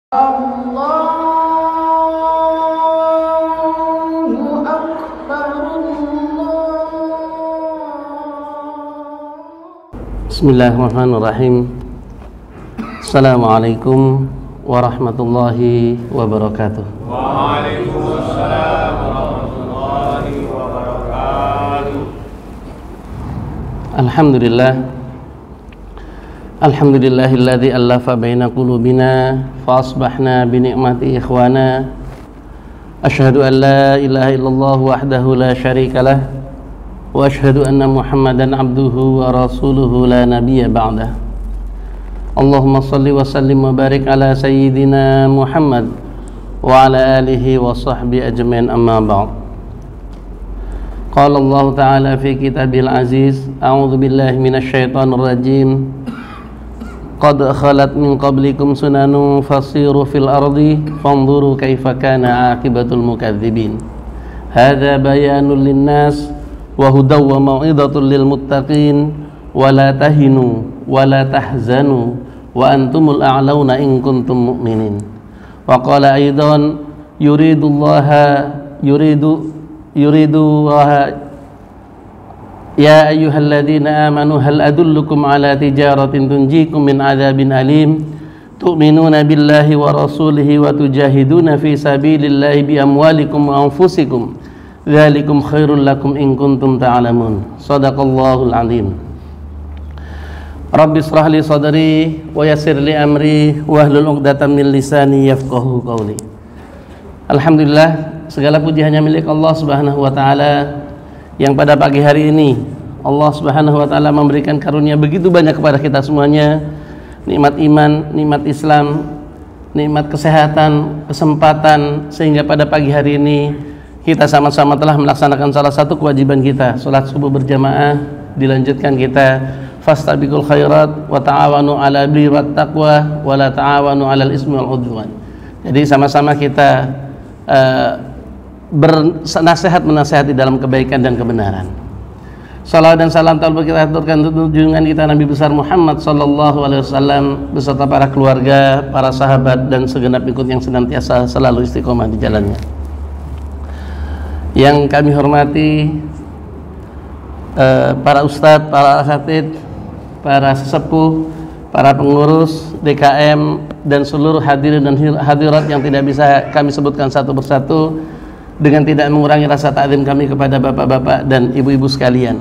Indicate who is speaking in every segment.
Speaker 1: Allahu Akbar.
Speaker 2: Bismillahirrahmanirrahim. Assalamualaikum warahmatullahi wabarakatuh.
Speaker 3: Waalaikumsalam warahmatullahi wabarakatuh.
Speaker 2: Alhamdulillahilladzi allafa baina qulubina fa asbahna bi ni'mati ikhwana. Asyhadu an la ilaha illallah wahdahu la syarika lah wa asyhadu anna Muhammadan abduhu wa rasuluhu la nabiyya ba'dah. Allahumma salli wa sallim wa barik ala sayyidina Muhammad wa ala alihi wa sahbihi ajmain, amma ba'd. Qala Allah ta'ala fi kitabil aziz, a'udzu billahi minasy syaithanir rajim. Qad khalat min qablikum sunanun fasiru fil ardi fanzuru kaifa kana aqibatul mukadzibin. Hadza bayanun linnas wa hudaw wa mau'izatul lil muttaqin wa la tahinu wa la tahzanu wa antumul a'launa in kuntum mu'minin. Wa qala aidan yuridu ya ayyuhalladzina amanu hal adullukum ala tijaratin tunjikum min adzabin alim tu'minuna billahi wa rasulihi wa tujahiduna fi sabilillahi bi amwalikum wa anfusikum dzalikum khairul lakum in kuntum ta'lamun. Shadaqallahul azim. Rabbi shrah li sadri wa yassir li amri wahlul 'uqdatam min lisani yafqahu qawli. Alhamdulillah, segala puji hanya milik Allah Subhanahu wa taala yang pada pagi hari ini Allah Subhanahu wa taala memberikan karunia begitu banyak kepada kita semuanya, nikmat iman, nikmat Islam, nikmat kesehatan, kesempatan, sehingga pada pagi hari ini kita sama-sama telah melaksanakan salah satu kewajiban kita, salat subuh berjamaah. Dilanjutkan kita fastabiqul khairat wa ta'awanu 'alal birri wat taqwa wa la ta'awanu 'alal ismi wal 'udwan. Jadi sama-sama kita bernasihat menasihati dalam kebaikan dan kebenaran. Salawat dan salam telah kita aturkan untuk junjungan kita Nabi besar Muhammad sallallahu alaihi wasallam beserta para keluarga, para sahabat dan segenap ikut yang senantiasa selalu istiqomah di jalannya. Yang kami hormati para ustadz, para asatidz, para sesepuh, para pengurus DKM dan seluruh hadirin dan hadirat yang tidak bisa kami sebutkan satu persatu dengan tidak mengurangi rasa ta'zim kami kepada bapak-bapak dan ibu-ibu sekalian.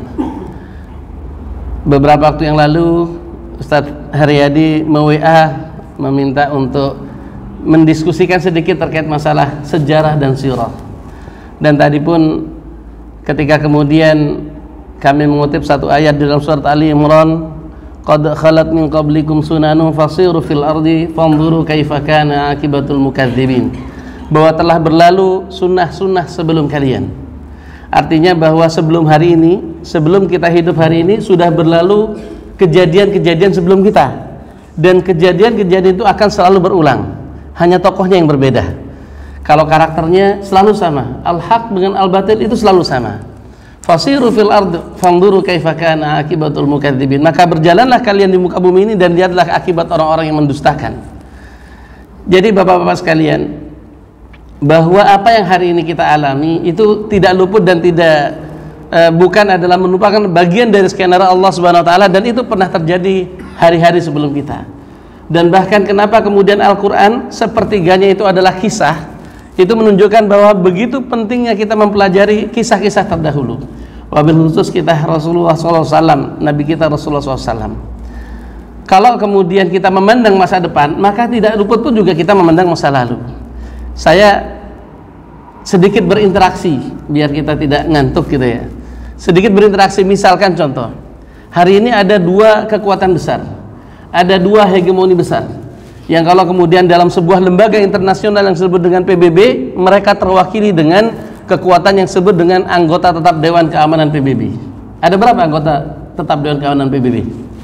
Speaker 2: Beberapa waktu yang lalu Ustadz Haryadi me-WA meminta untuk mendiskusikan sedikit terkait masalah sejarah dan sirah. Dan tadi pun ketika kemudian kami mengutip satu ayat di dalam surat Ali Imran, qad khalat min qablikum sunanun fasiru fil ardi fanzuru kaifa kana akibatul mukadzibin, bahwa telah berlalu sunnah-sunnah sebelum kalian. Artinya bahwa sebelum hari ini, sebelum kita hidup hari ini, sudah berlalu kejadian-kejadian sebelum kita, dan kejadian-kejadian itu akan selalu berulang, hanya tokohnya yang berbeda. Kalau karakternya selalu sama, al-haq dengan al-batil itu selalu sama. Fasiru fil ard fanzuru kaifa kana akibatul mukadzibin, maka berjalanlah kalian di muka bumi ini dan lihatlah akibat orang-orang yang mendustakan. Jadi bapak-bapak sekalian, bahwa apa yang hari ini kita alami itu tidak luput dan tidak bukan adalah merupakan bagian dari skenario Allah Subhanahu wa taala, dan itu pernah terjadi hari-hari sebelum kita. Dan bahkan kenapa kemudian Al-Qur'an sepertiganya itu adalah kisah, itu menunjukkan bahwa begitu pentingnya kita mempelajari kisah-kisah terdahulu. Wabil khusus kita Rasulullah SAW, Nabi kita Rasulullah SAW. Kalau kemudian kita memandang masa depan, maka tidak luput pun juga kita memandang masa lalu. Saya sedikit berinteraksi biar kita tidak ngantuk gitu ya. Sedikit berinteraksi, misalkan contoh, hari ini ada dua kekuatan besar, ada dua hegemoni besar, yang kalau kemudian dalam sebuah lembaga internasional yang disebut dengan PBB, mereka terwakili dengan kekuatan yang disebut dengan anggota tetap Dewan Keamanan PBB. Ada berapa anggota tetap Dewan Keamanan PBB?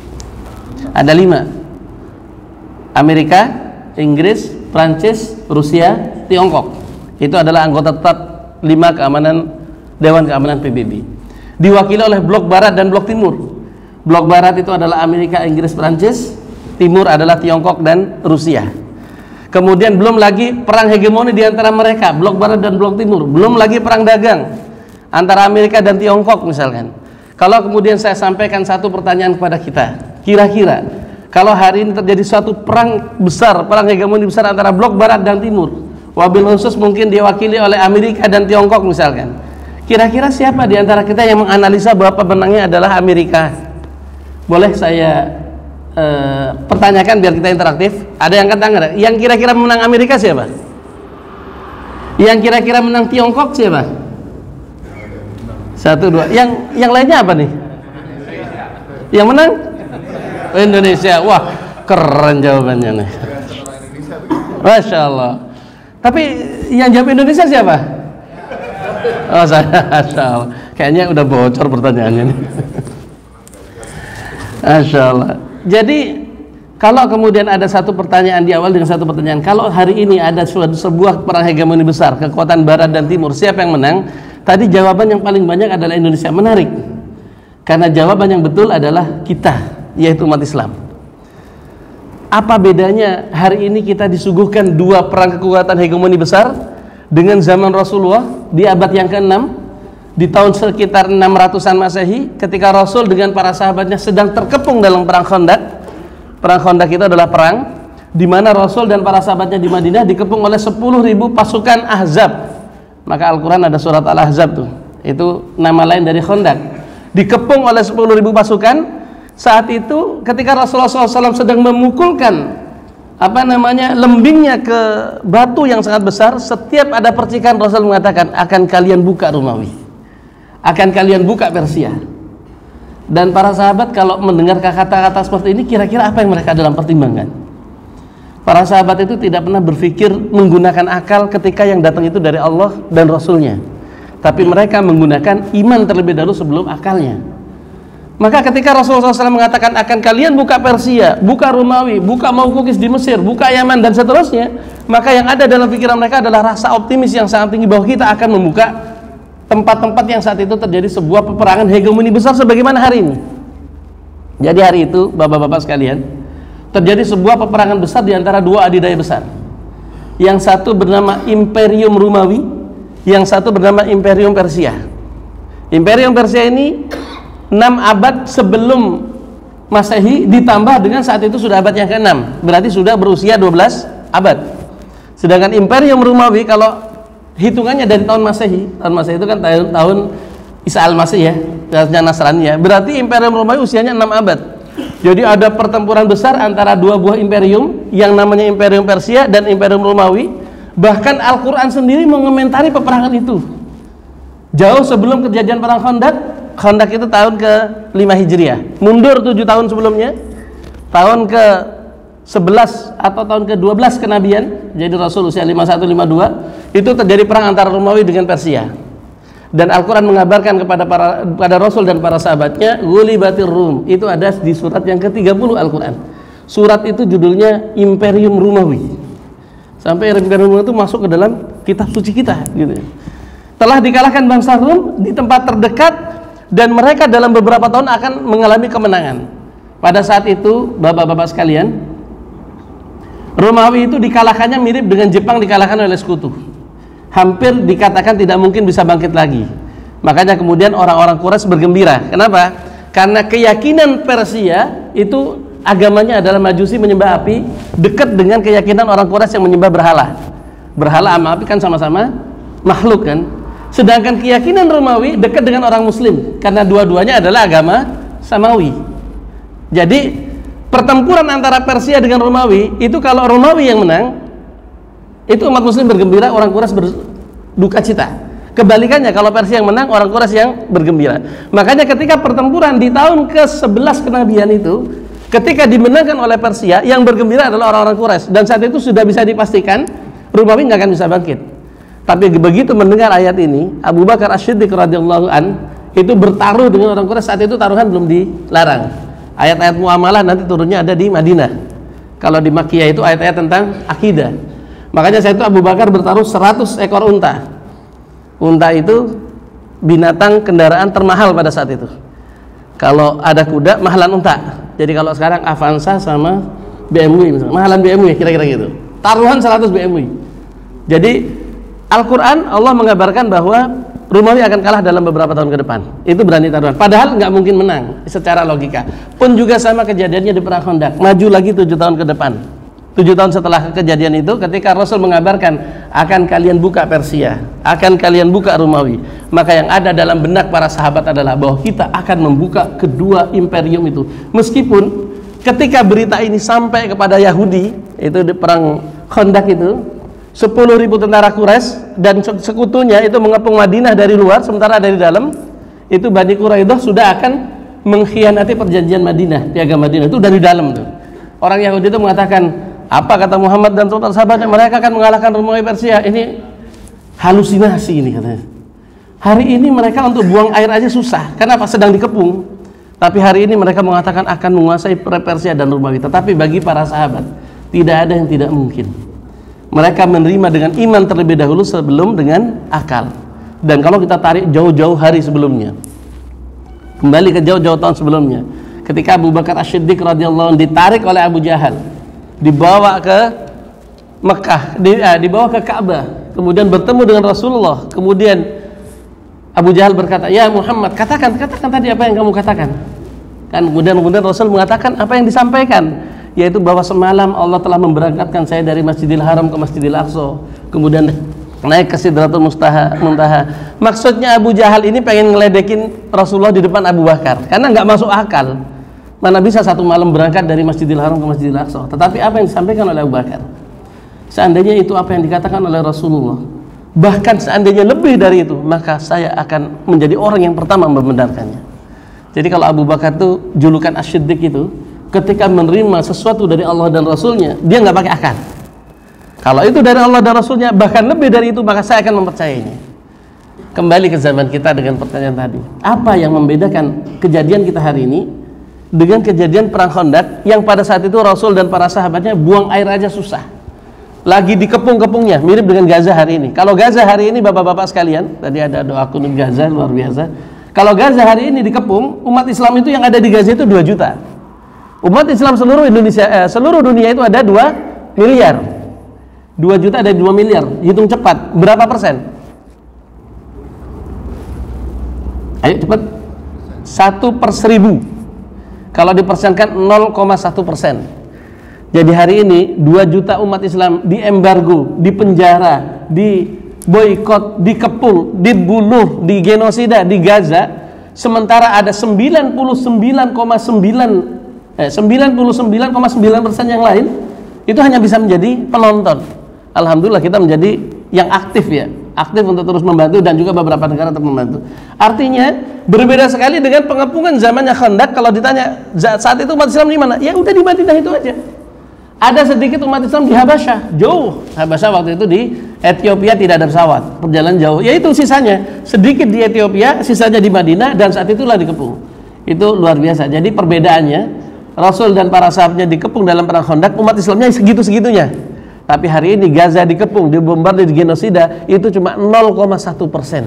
Speaker 2: Ada 5. Amerika, Inggris, Prancis, Rusia, Tiongkok. Itu adalah anggota tetap 5 Dewan Keamanan PBB. Diwakili oleh blok barat dan blok timur. Blok barat itu adalah Amerika, Inggris, Prancis. Timur adalah Tiongkok dan Rusia. Kemudian belum lagi perang hegemoni di antara mereka, blok barat dan blok timur. Belum lagi perang dagang antara Amerika dan Tiongkok misalkan. Kalau kemudian saya sampaikan satu pertanyaan kepada kita, kira-kira kalau hari ini terjadi suatu perang besar, perang hegemoni besar antara blok barat dan timur, wabil khusus mungkin diwakili oleh Amerika dan Tiongkok misalkan, kira-kira siapa di antara kita yang menganalisa bahwa pemenangnya adalah Amerika? Boleh saya pertanyakan biar kita interaktif. Ada yang angkat tangan? Yang kira-kira menang Amerika siapa? Yang kira-kira menang Tiongkok siapa? 1, 2. Yang lainnya apa nih? Yang menang? Indonesia. Wah, keren jawabannya nih. Masya Allah. Tapi yang jawab Indonesia siapa? Oh, saya. Masya Allah. Kayaknya udah bocor pertanyaannya nih. Masya Allah. Jadi kalau kemudian ada satu pertanyaan di awal dengan satu pertanyaan, kalau hari ini ada sebuah perang hegemoni besar, kekuatan barat dan timur, siapa yang menang? Tadi jawaban yang paling banyak adalah Indonesia. Menarik, karena jawaban yang betul adalah kita, yaitu umat Islam. Apa bedanya hari ini kita disuguhkan dua perang kekuatan hegemoni besar dengan zaman Rasulullah di abad yang ke-6, di tahun sekitar 600-an Masehi, ketika Rasul dengan para sahabatnya sedang terkepung dalam perang Khandaq. Perang Khandaq itu adalah perang di mana Rasul dan para sahabatnya di Madinah dikepung oleh 10.000 pasukan Ahzab. Maka Al-Quran ada surat Al-Ahzab tuh, itu nama lain dari Khandaq. Dikepung oleh 10.000 pasukan. Saat itu ketika Rasulullah SAW sedang memukulkan lembingnya ke batu yang sangat besar, setiap ada percikan Rasul mengatakan, akan kalian buka Romawi, akan kalian buka Persia. Dan para sahabat kalau mendengar kata-kata seperti ini, kira-kira apa yang mereka dalam pertimbangan? Para sahabat itu tidak pernah berpikir menggunakan akal ketika yang datang itu dari Allah dan Rasulnya, tapi mereka menggunakan iman terlebih dahulu sebelum akalnya. Maka ketika Rasulullah SAW mengatakan akan kalian buka Persia, buka Romawi, buka Maukukis di Mesir, buka Yaman dan seterusnya, maka yang ada dalam pikiran mereka adalah rasa optimis yang sangat tinggi bahwa kita akan membuka tempat-tempat yang saat itu terjadi sebuah peperangan hegemoni besar sebagaimana hari ini. Jadi hari itu bapak-bapak sekalian, terjadi sebuah peperangan besar di antara dua adidaya besar. Yang satu bernama Imperium Romawi, yang satu bernama Imperium Persia. Imperium Persia ini 6 abad sebelum Masehi ditambah dengan saat itu sudah abad yang ke-6, berarti sudah berusia 12 abad. Sedangkan Imperium Romawi kalau hitungannya dari tahun Masehi itu kan tahun Isa al-Masih ya, tahunnya Nasrani ya, berarti Imperium Romawi usianya 6 abad. Jadi ada pertempuran besar antara dua buah imperium yang namanya Imperium Persia dan Imperium Romawi. Bahkan Al-Quran sendiri mengomentari peperangan itu jauh sebelum kejadian perang Khandaq. Khandaq itu tahun ke-5 Hijriah, mundur 7 tahun sebelumnya, tahun ke-11 atau tahun ke-12 kenabian. Jadi Rasul usia 51-52, itu terjadi perang antara Romawi dengan Persia. Dan Al-Quran mengabarkan kepada Rasul dan para sahabatnya, Ghulibatir Rum. Itu ada di surat yang ke-30 Al-Quran. Surat itu judulnya Imperium Romawi. Sampai Imperium Romawi itu masuk ke dalam kitab suci kita gitu. Telah dikalahkan bangsa Rum di tempat terdekat, dan mereka dalam beberapa tahun akan mengalami kemenangan. Pada saat itu bapak-bapak sekalian, Romawi itu dikalahkannya mirip dengan Jepang dikalahkan oleh sekutu. Hampir dikatakan tidak mungkin bisa bangkit lagi. Makanya kemudian orang-orang Quraisy bergembira. Kenapa? Karena keyakinan Persia itu agamanya adalah Majusi, menyembah api, dekat dengan keyakinan orang Quraisy yang menyembah berhala. Berhala sama api kan sama-sama makhluk kan. Sedangkan keyakinan Romawi dekat dengan orang Muslim, karena dua-duanya adalah agama Samawi. Jadi pertempuran antara Persia dengan Romawi itu, kalau Romawi yang menang, itu umat Muslim bergembira, orang Quraisy berduka cita. Kebalikannya, kalau Persia yang menang, orang Quraisy yang bergembira. Makanya ketika pertempuran di tahun ke-11 kenabian itu, ketika dimenangkan oleh Persia, yang bergembira adalah orang-orang Quraisy. Dan saat itu sudah bisa dipastikan Romawi nggak akan bisa bangkit. Tapi begitu mendengar ayat ini, Abu Bakar As-Siddiq radhiyallahu an itu bertaruh dengan orang Quraisy. Saat itu taruhan belum dilarang. Ayat-ayat muamalah nanti turunnya ada di Madinah. Kalau di Makkiyah itu ayat-ayat tentang akidah. Makanya saat itu Abu Bakar bertaruh 100 ekor unta. Unta itu binatang kendaraan termahal pada saat itu. Kalau ada kuda, mahalan unta. Jadi kalau sekarang Avanza sama BMW misalnya, mahalan BMW kira-kira gitu. taruhan 100 BMW. Jadi Al-Quran Allah mengabarkan bahwa Romawi akan kalah dalam beberapa tahun ke depan. Itu berani taruhan. Padahal nggak mungkin menang secara logika. Pun juga sama kejadiannya di perang Khandaq. Maju lagi 7 tahun ke depan. 7 tahun setelah kejadian itu, ketika Rasul mengabarkan akan kalian buka Persia, akan kalian buka Romawi, maka yang ada dalam benak para sahabat adalah bahwa kita akan membuka kedua imperium itu. Meskipun ketika berita ini sampai kepada Yahudi, itu di perang Khandaq itu, 10.000 tentara Quraisy dan sekutunya itu mengepung Madinah dari luar, sementara dari dalam itu Bani Quraidah sudah akan mengkhianati perjanjian Madinah, piagam Madinah itu dari dalam tuh. Orang Yahudi itu mengatakan, apa kata Muhammad dan sahabatnya, mereka akan mengalahkan Romawi Persia. Ini halusinasi ini katanya. Hari ini mereka untuk buang air aja susah. Kenapa? Sedang dikepung. Tapi hari ini mereka mengatakan akan menguasai Persia dan Romawi. Tetapi bagi para sahabat tidak ada yang tidak mungkin. Mereka menerima dengan iman terlebih dahulu sebelum dengan akal. Dan kalau kita tarik jauh-jauh hari sebelumnya, kembali ke jauh-jauh tahun sebelumnya, ketika Abu Bakar As-Siddiq radhiyallahu anhu ditarik oleh Abu Jahal, dibawa ke Mekah, dibawa ke Ka'bah, kemudian bertemu dengan Rasulullah. Kemudian Abu Jahal berkata, ya Muhammad, katakan tadi apa yang kamu katakan. Kan kemudian Rasul mengatakan apa yang disampaikan, yaitu bahwa semalam Allah telah memberangkatkan saya dari Masjidil Haram ke Masjidil Aqsa, kemudian naik ke Sidratul Muntaha. Maksudnya Abu Jahal ini pengen ngeledekin Rasulullah di depan Abu Bakar, karena nggak masuk akal. Mana bisa satu malam berangkat dari Masjidil Haram ke Masjidil Aqsa. Tetapi apa yang disampaikan oleh Abu Bakar, seandainya itu apa yang dikatakan oleh Rasulullah, bahkan seandainya lebih dari itu, maka saya akan menjadi orang yang pertama membenarkannya. Jadi kalau Abu Bakar itu julukan As-Siddiq itu, ketika menerima sesuatu dari Allah dan Rasulnya, dia nggak pakai akal. Kalau itu dari Allah dan Rasulnya, bahkan lebih dari itu, maka saya akan mempercayainya. Kembali ke zaman kita dengan pertanyaan tadi, apa yang membedakan kejadian kita hari ini dengan kejadian perang Khandaq yang pada saat itu Rasul dan para sahabatnya buang air aja susah, lagi dikepung-kepungnya, mirip dengan Gaza hari ini. Kalau Gaza hari ini bapak-bapak sekalian, tadi ada doa kunut Gaza luar biasa. Kalau Gaza hari ini dikepung, umat Islam itu yang ada di Gaza itu 2 juta. Umat Islam seluruh Indonesia, seluruh dunia itu ada 2 miliar. 2 juta ada 2 miliar. Hitung cepat, berapa persen? Ayo cepat. 1/1000. Kalau dipersenkan 0,1%. Jadi hari ini 2 juta umat Islam diembargo, dipenjara, diboikot, dikepung, dibunuh, digenosida di Gaza, sementara ada 99,9% yang lain itu hanya bisa menjadi penonton. Alhamdulillah kita menjadi yang aktif ya, aktif untuk terus membantu, dan juga beberapa negara untuk membantu. Artinya berbeda sekali dengan pengepungan zamannya Khandaq. Kalau ditanya saat itu umat Islam di mana, ya udah di Madinah itu aja. Ada sedikit umat Islam di Habasyah, jauh. Habasyah waktu itu di Ethiopia tidak ada pesawat, perjalanan jauh. Ya itu sisanya sedikit di Ethiopia, sisanya di Madinah, dan saat itulah dikepung. Itu luar biasa. Jadi perbedaannya, Rasul dan para sahabatnya dikepung dalam perang Khandaq, umat Islamnya segitu-segitunya. Tapi hari ini Gaza dikepung, dibombardir, digenosida, itu cuma 0,1%.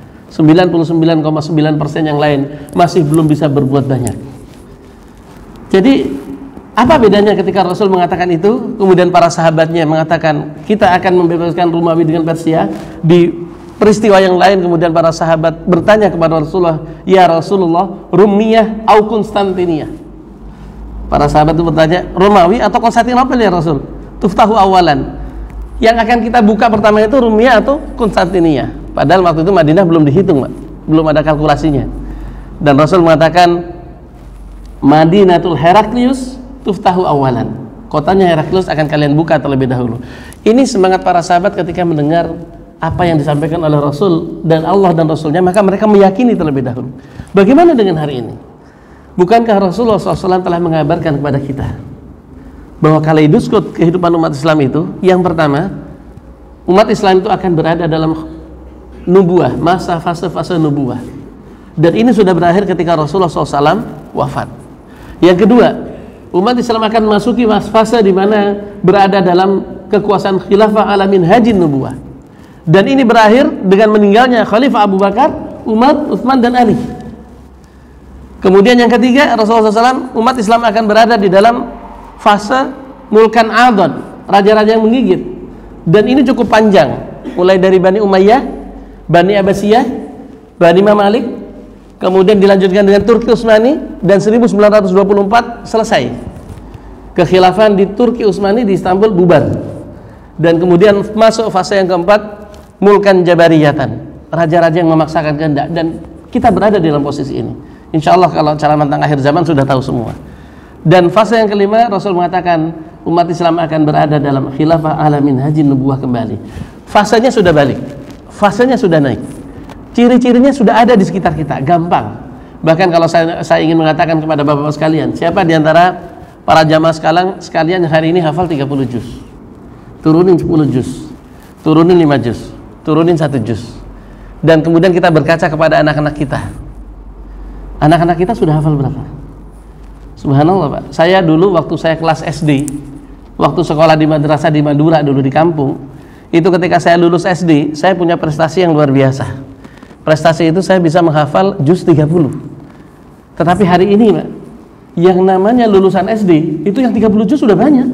Speaker 2: 99,9% yang lain masih belum bisa berbuat banyak. Jadi apa bedanya ketika Rasul mengatakan itu, kemudian para sahabatnya mengatakan kita akan membebaskan Romawi dengan Persia? Di peristiwa yang lain kemudian para sahabat bertanya kepada Rasulullah, ya Rasulullah, Rumiyah au Konstantiniyah? Para sahabat itu bertanya, Romawi atau Konstantinopel ya Rasul? Tuftahu awalan, yang akan kita buka pertama itu Rumiyah atau Konstantiniyah? Padahal waktu itu Madinah belum dihitung, belum ada kalkulasinya. Dan Rasul mengatakan Madinatul Heraklius tuftahu awalan, kotanya Heraklius akan kalian buka terlebih dahulu. Ini semangat para sahabat ketika mendengar apa yang disampaikan oleh Rasul dan Allah dan Rasulnya, maka mereka meyakini terlebih dahulu. Bagaimana dengan hari ini? Bukankah Rasulullah SAW telah mengabarkan kepada kita bahwa kaleidoskop kehidupan umat Islam itu, yang pertama, umat Islam itu akan berada dalam nubuah, masa fase-fase nubuah, dan ini sudah berakhir ketika Rasulullah SAW wafat. Yang kedua, umat Islam akan memasuki fase di mana berada dalam kekuasaan khilafah ala minhajin nubuah, dan ini berakhir dengan meninggalnya Khalifah Abu Bakar, Umar, Utsman, dan Ali. Kemudian yang ketiga, Rasulullah SAW, umat Islam akan berada di dalam fase mulkan adon, raja-raja yang menggigit, dan ini cukup panjang, mulai dari Bani Umayyah, Bani Abbasiyah, Bani Mamalik, kemudian dilanjutkan dengan Turki Utsmani, dan 1924 selesai. Kekhilafahan di Turki Utsmani di Istanbul bubar, dan kemudian masuk fase yang keempat, Mulkan Jabariyatan, raja-raja yang memaksakan kehendak, dan kita berada di dalam posisi ini. Insya Allah kalau cara tentang akhir zaman sudah tahu semua. Dan fase yang kelima, Rasul mengatakan umat Islam akan berada dalam khilafah ala minhajin nubuwah kembali. Fasenya sudah balik, fasenya sudah naik, ciri-cirinya sudah ada di sekitar kita, gampang. Bahkan kalau saya ingin mengatakan kepada bapak-bapak sekalian, siapa di antara para jamaah sekalian hari ini hafal 30 juz, turunin 10 juz, turunin 5 juz, turunin 1 juz, dan kemudian kita berkaca kepada anak-anak kita. Anak-anak kita sudah hafal berapa? Subhanallah Pak, saya dulu waktu saya kelas SD, waktu sekolah di madrasah di Madura dulu di kampung, itu ketika saya lulus SD, saya punya prestasi yang luar biasa. Prestasi itu saya bisa menghafal juz 30. Tetapi hari ini Pak, yang namanya lulusan SD, itu yang 30 juz sudah banyak.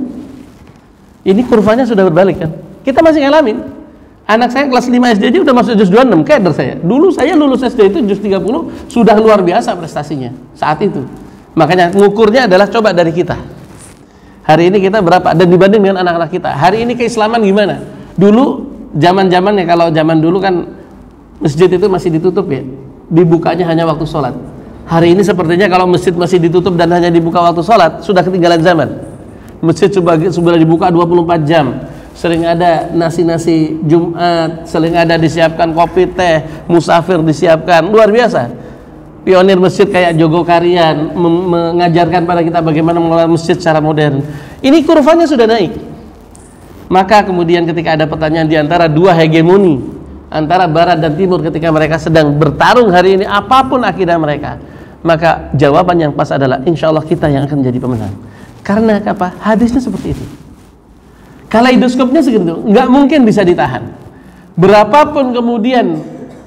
Speaker 2: Ini kurvanya sudah berbalik kan. Kita masih ngalamin. Anak saya kelas 5 SD aja udah masuk juz 26, keder saya. Dulu saya lulus SD itu juz 30 sudah luar biasa prestasinya saat itu. Makanya ngukurnya adalah coba dari kita. Hari ini kita berapa, dan dibanding dengan anak-anak kita. Hari ini keislaman gimana? Dulu zaman-zamannya, kalau zaman dulu kan masjid itu masih ditutup ya, dibukanya hanya waktu sholat. Hari ini sepertinya kalau masjid masih ditutup dan hanya dibuka waktu sholat, sudah ketinggalan zaman. Masjid sudah dibuka 24 jam. Sering ada nasi-nasi Jumat, sering ada disiapkan kopi teh, musafir disiapkan, luar biasa. Pionir masjid kayak Jogo Karian mengajarkan pada kita bagaimana mengelola masjid secara modern. Ini kurvanya sudah naik. Maka kemudian ketika ada pertanyaan di antara dua hegemoni, antara barat dan timur, ketika mereka sedang bertarung hari ini, apapun akidah mereka, maka jawaban yang pas adalah insya Allah kita yang akan menjadi pemenang. Karena apa? Hadisnya seperti itu. Kaleidoskopnya segitu, nggak mungkin bisa ditahan. Berapapun kemudian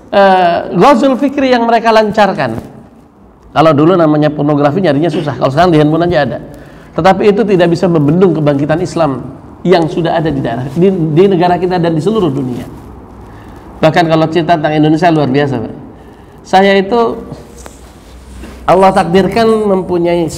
Speaker 2: ghazul fikri yang mereka lancarkan. Kalau dulu namanya pornografi nyarinya susah, kalau sekarang di handphone aja ada. Tetapi itu tidak bisa membendung kebangkitan Islam yang sudah ada di negara kita dan di seluruh dunia. Bahkan kalau cerita tentang Indonesia luar biasa Pak. Saya itu Allah takdirkan mempunyai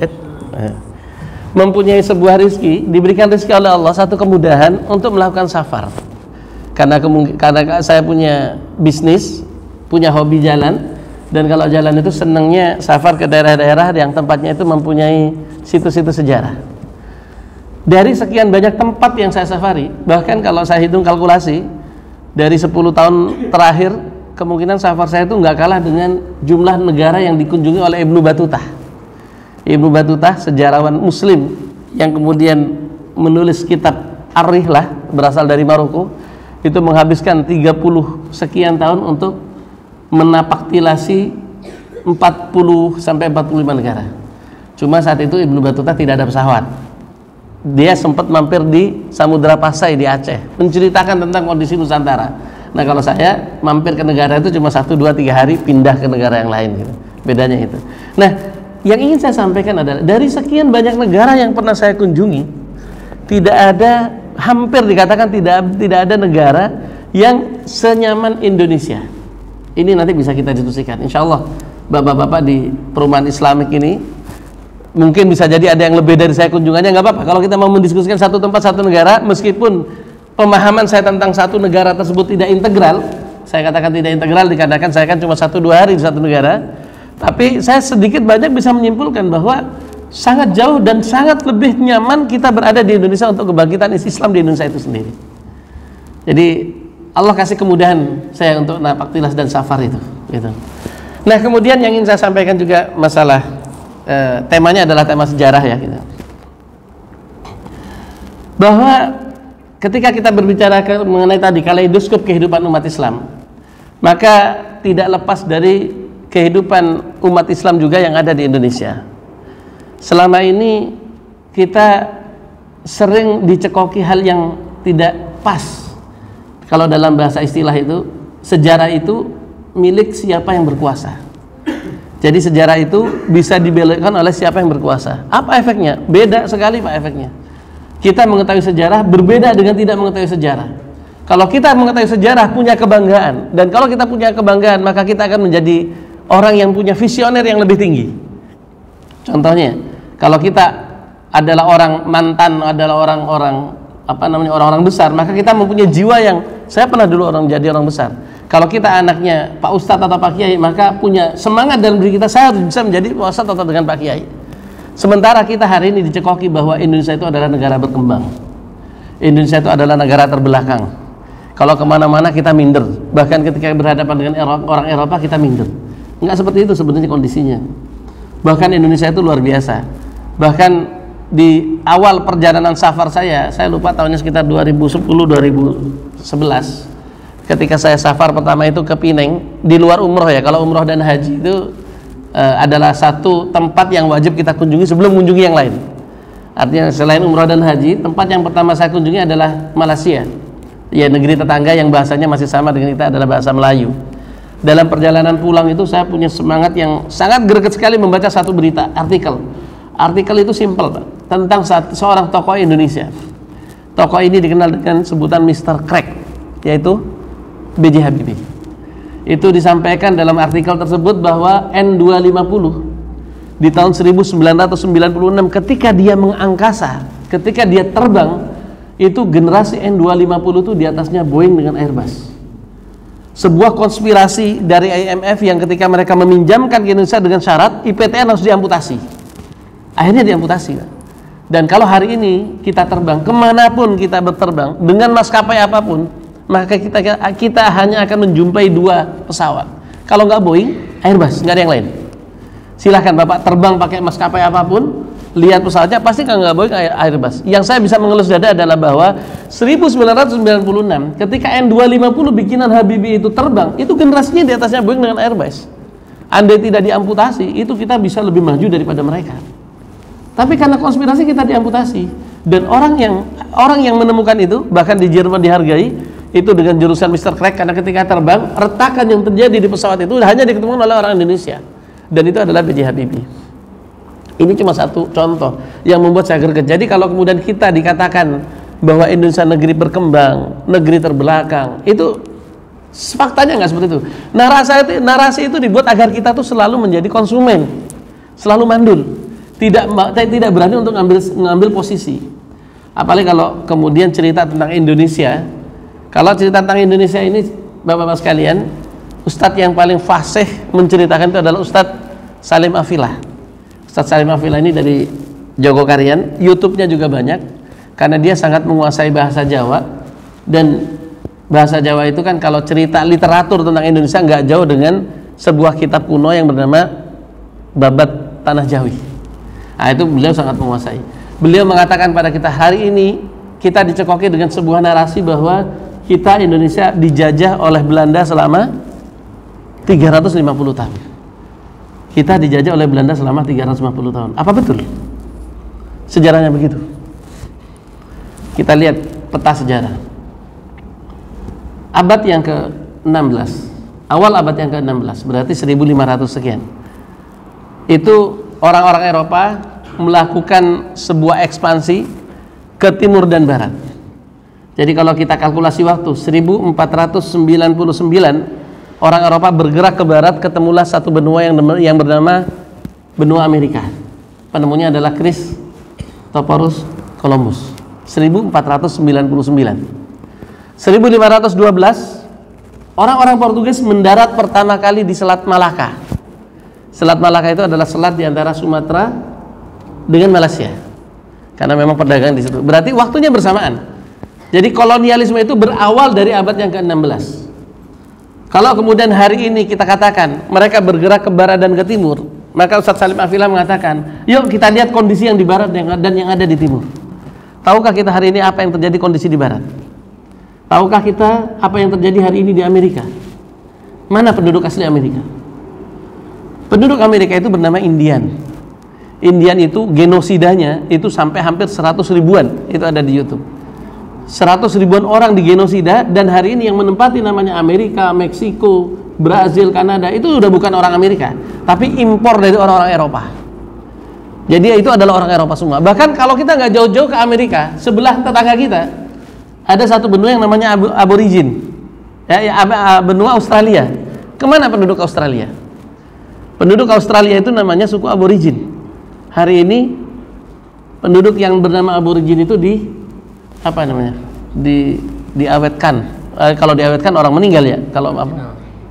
Speaker 2: sebuah rizki, diberikan rizki oleh Allah, satu kemudahan untuk melakukan safar. Karena saya punya bisnis, punya hobi jalan, dan kalau jalan itu senangnya safar ke daerah-daerah yang tempatnya itu mempunyai situs-situs sejarah. Dari sekian banyak tempat yang saya safari, bahkan kalau saya hitung kalkulasi dari 10 tahun terakhir, kemungkinan safar saya itu nggak kalah dengan jumlah negara yang dikunjungi oleh Ibnu Battuta. Ibnu Battuta, sejarawan Muslim yang kemudian menulis kitab Ar-Rihlah, berasal dari Maroko, itu menghabiskan 30 sekian tahun untuk menapaktilasi 40 sampai 45 negara. Cuma saat itu Ibnu Battuta tidak ada pesawat. Dia sempat mampir di Samudra Pasai di Aceh, menceritakan tentang kondisi Nusantara. Nah kalau saya mampir ke negara itu cuma 1, 2, 3 hari, pindah ke negara yang lain gitu. Bedanya itu. Nah yang ingin saya sampaikan adalah dari sekian banyak negara yang pernah saya kunjungi, tidak ada, hampir dikatakan tidak ada negara yang senyaman Indonesia. Ini nanti bisa kita diskusikan. Insya Allah bapak-bapak di perumahan Islamik ini mungkin bisa jadi ada yang lebih dari saya kunjungannya, nggak apa-apa. Kalau kita mau mendiskusikan satu tempat, satu negara, meskipun pemahaman saya tentang satu negara tersebut tidak integral, saya katakan tidak integral, dikatakan saya kan cuma 1-2 hari di satu negara, tapi saya sedikit banyak bisa menyimpulkan bahwa sangat jauh dan sangat lebih nyaman kita berada di Indonesia untuk kebangkitan Islam di Indonesia itu sendiri. Jadi Allah kasih kemudahan saya untuk napaktilas dan safar itu gitu. Nah kemudian yang ingin saya sampaikan juga masalah temanya adalah tema sejarah ya gitu. Bahwa ketika kita berbicara mengenai tadi kaleidoskop kehidupan umat Islam, maka tidak lepas dari kehidupan umat Islam juga yang ada di Indonesia. Selama ini kita sering dicekoki hal yang tidak pas. Kalau dalam bahasa istilah itu, sejarah itu milik siapa yang berkuasa. Jadi sejarah itu bisa dibelokkan oleh siapa yang berkuasa. Apa efeknya? Beda sekali Pak efeknya. Kita mengetahui sejarah berbeda dengan tidak mengetahui sejarah. Kalau kita mengetahui sejarah, punya kebanggaan, dan kalau kita punya kebanggaan, maka kita akan menjadi orang yang punya visioner yang lebih tinggi. Contohnya, kalau kita adalah orang mantan, adalah orang-orang besar, maka kita mempunyai jiwa yang, saya pernah dulu jadi orang besar. Kalau kita anaknya Pak Ustadz atau Pak Kiai, maka punya semangat dalam diri kita, saya harus bisa menjadi Pak Ustadz atau dengan Pak Kiai. Sementara kita hari ini dicekoki bahwa Indonesia itu adalah negara berkembang, Indonesia itu adalah negara terbelakang. Kalau kemana-mana kita minder, bahkan ketika berhadapan dengan orang Eropa kita minder. Enggak seperti itu sebenarnya kondisinya. Bahkan Indonesia itu luar biasa. Bahkan di awal perjalanan safar saya lupa tahunnya sekitar 2010-2011, ketika saya safar pertama itu ke Pineng, di luar umroh ya. Kalau umroh dan haji itu adalah satu tempat yang wajib kita kunjungi sebelum mengunjungi yang lain. Artinya selain umroh dan haji, tempat yang pertama saya kunjungi adalah Malaysia, ya, negeri tetangga yang bahasanya masih sama dengan kita, adalah bahasa Melayu. Dalam perjalanan pulang itu saya punya semangat yang sangat greget sekali membaca satu berita, artikel itu simpel, Pak, tentang seorang tokoh Indonesia. Tokoh ini dikenal dengan sebutan Mr. Crack, yaitu B.J. Habibie. Itu disampaikan dalam artikel tersebut bahwa N250 di tahun 1996 ketika dia mengangkasa, ketika dia terbang, itu generasi N250 itu di atasnya Boeing dengan Airbus. Sebuah konspirasi dari IMF yang ketika mereka meminjamkan ke Indonesia dengan syarat IPTN harus diamputasi. Akhirnya diamputasi. Dan kalau hari ini kita terbang, kemanapun kita berterbang dengan maskapai apapun, maka kita hanya akan menjumpai dua pesawat. Kalau nggak Boeing, Airbus, nggak ada yang lain. Silahkan Bapak terbang pakai maskapai apapun, lihat pesawatnya, pasti kan nggak Boeing, Airbus. Yang saya bisa mengelus dada adalah bahwa 1996 ketika N250 bikinan Habibie itu terbang, itu generasinya di atasnya Boeing dengan Airbus. Andai tidak diamputasi, itu kita bisa lebih maju daripada mereka. Tapi karena konspirasi kita diamputasi, dan orang yang menemukan itu bahkan di Jerman dihargai itu dengan jurusan Mr. Crack, karena ketika terbang retakan yang terjadi di pesawat itu hanya diketemukan oleh orang Indonesia, dan itu adalah B.J. Habibie. Ini cuma satu contoh yang membuat saya greget. Jadi kalau kemudian kita dikatakan bahwa Indonesia negeri berkembang, negeri terbelakang, itu faktanya nggak seperti itu. Narasi itu dibuat agar kita tuh selalu menjadi konsumen, selalu mandul, tidak berani untuk ngambil posisi. Apalagi kalau kemudian cerita tentang Indonesia. Kalau cerita tentang Indonesia ini, Bapak-Bapak sekalian, Ustadz yang paling fasih menceritakan itu adalah Ustadz Salim Afilah. Ustadz Salim Afilah ini dari Jogokarian, YouTube-nya juga banyak, karena dia sangat menguasai bahasa Jawa. Dan bahasa Jawa itu kan kalau cerita literatur tentang Indonesia nggak jauh dengan sebuah kitab kuno yang bernama Babat Tanah Jawi. Nah, itu beliau sangat menguasai. Beliau mengatakan pada kita, hari ini kita dicekoki dengan sebuah narasi bahwa kita Indonesia dijajah oleh Belanda selama 350 tahun. Kita dijajah oleh Belanda selama 350 tahun. Apa betul? Sejarahnya begitu. Kita lihat peta sejarah. Abad yang ke-16, awal abad yang ke-16, berarti 1500 sekian. Itu orang-orang Eropa melakukan sebuah ekspansi ke timur dan barat. Jadi kalau kita kalkulasi waktu 1499 orang Eropa bergerak ke barat, ketemulah satu benua yang bernama benua Amerika. Penemunya adalah Christophorus Columbus. 1499. 1512 orang-orang Portugis mendarat pertama kali di Selat Malaka. Selat Malaka itu adalah selat di antara Sumatera dengan Malaysia. Karena memang perdagangan di situ. Berarti waktunya bersamaan. Jadi kolonialisme itu berawal dari abad yang ke-16. Kalau kemudian hari ini kita katakan mereka bergerak ke barat dan ke timur, maka Ustadz Salim Afilah mengatakan, yuk kita lihat kondisi yang di barat dan yang ada di timur. Tahukah kita hari ini apa yang terjadi kondisi di barat? Tahukah kita apa yang terjadi hari ini di Amerika? Mana penduduk asli Amerika? Penduduk Amerika itu bernama Indian. Indian itu genosidanya itu sampai hampir 100 ribuan. Itu ada di YouTube. 100 ribuan orang digenosida, dan hari ini yang menempati namanya Amerika, Meksiko, Brazil, Kanada itu udah bukan orang Amerika, tapi impor dari orang-orang Eropa. Jadi itu adalah orang Eropa semua. Bahkan kalau kita nggak jauh-jauh ke Amerika, sebelah tetangga kita ada satu benua yang namanya Aborigin, benua Australia. Kemana penduduk Australia? Penduduk Australia itu namanya suku Aborigin. Hari ini penduduk yang bernama Aborigin itu diawetkan. Kalau diawetkan orang meninggal ya. Kalau apa?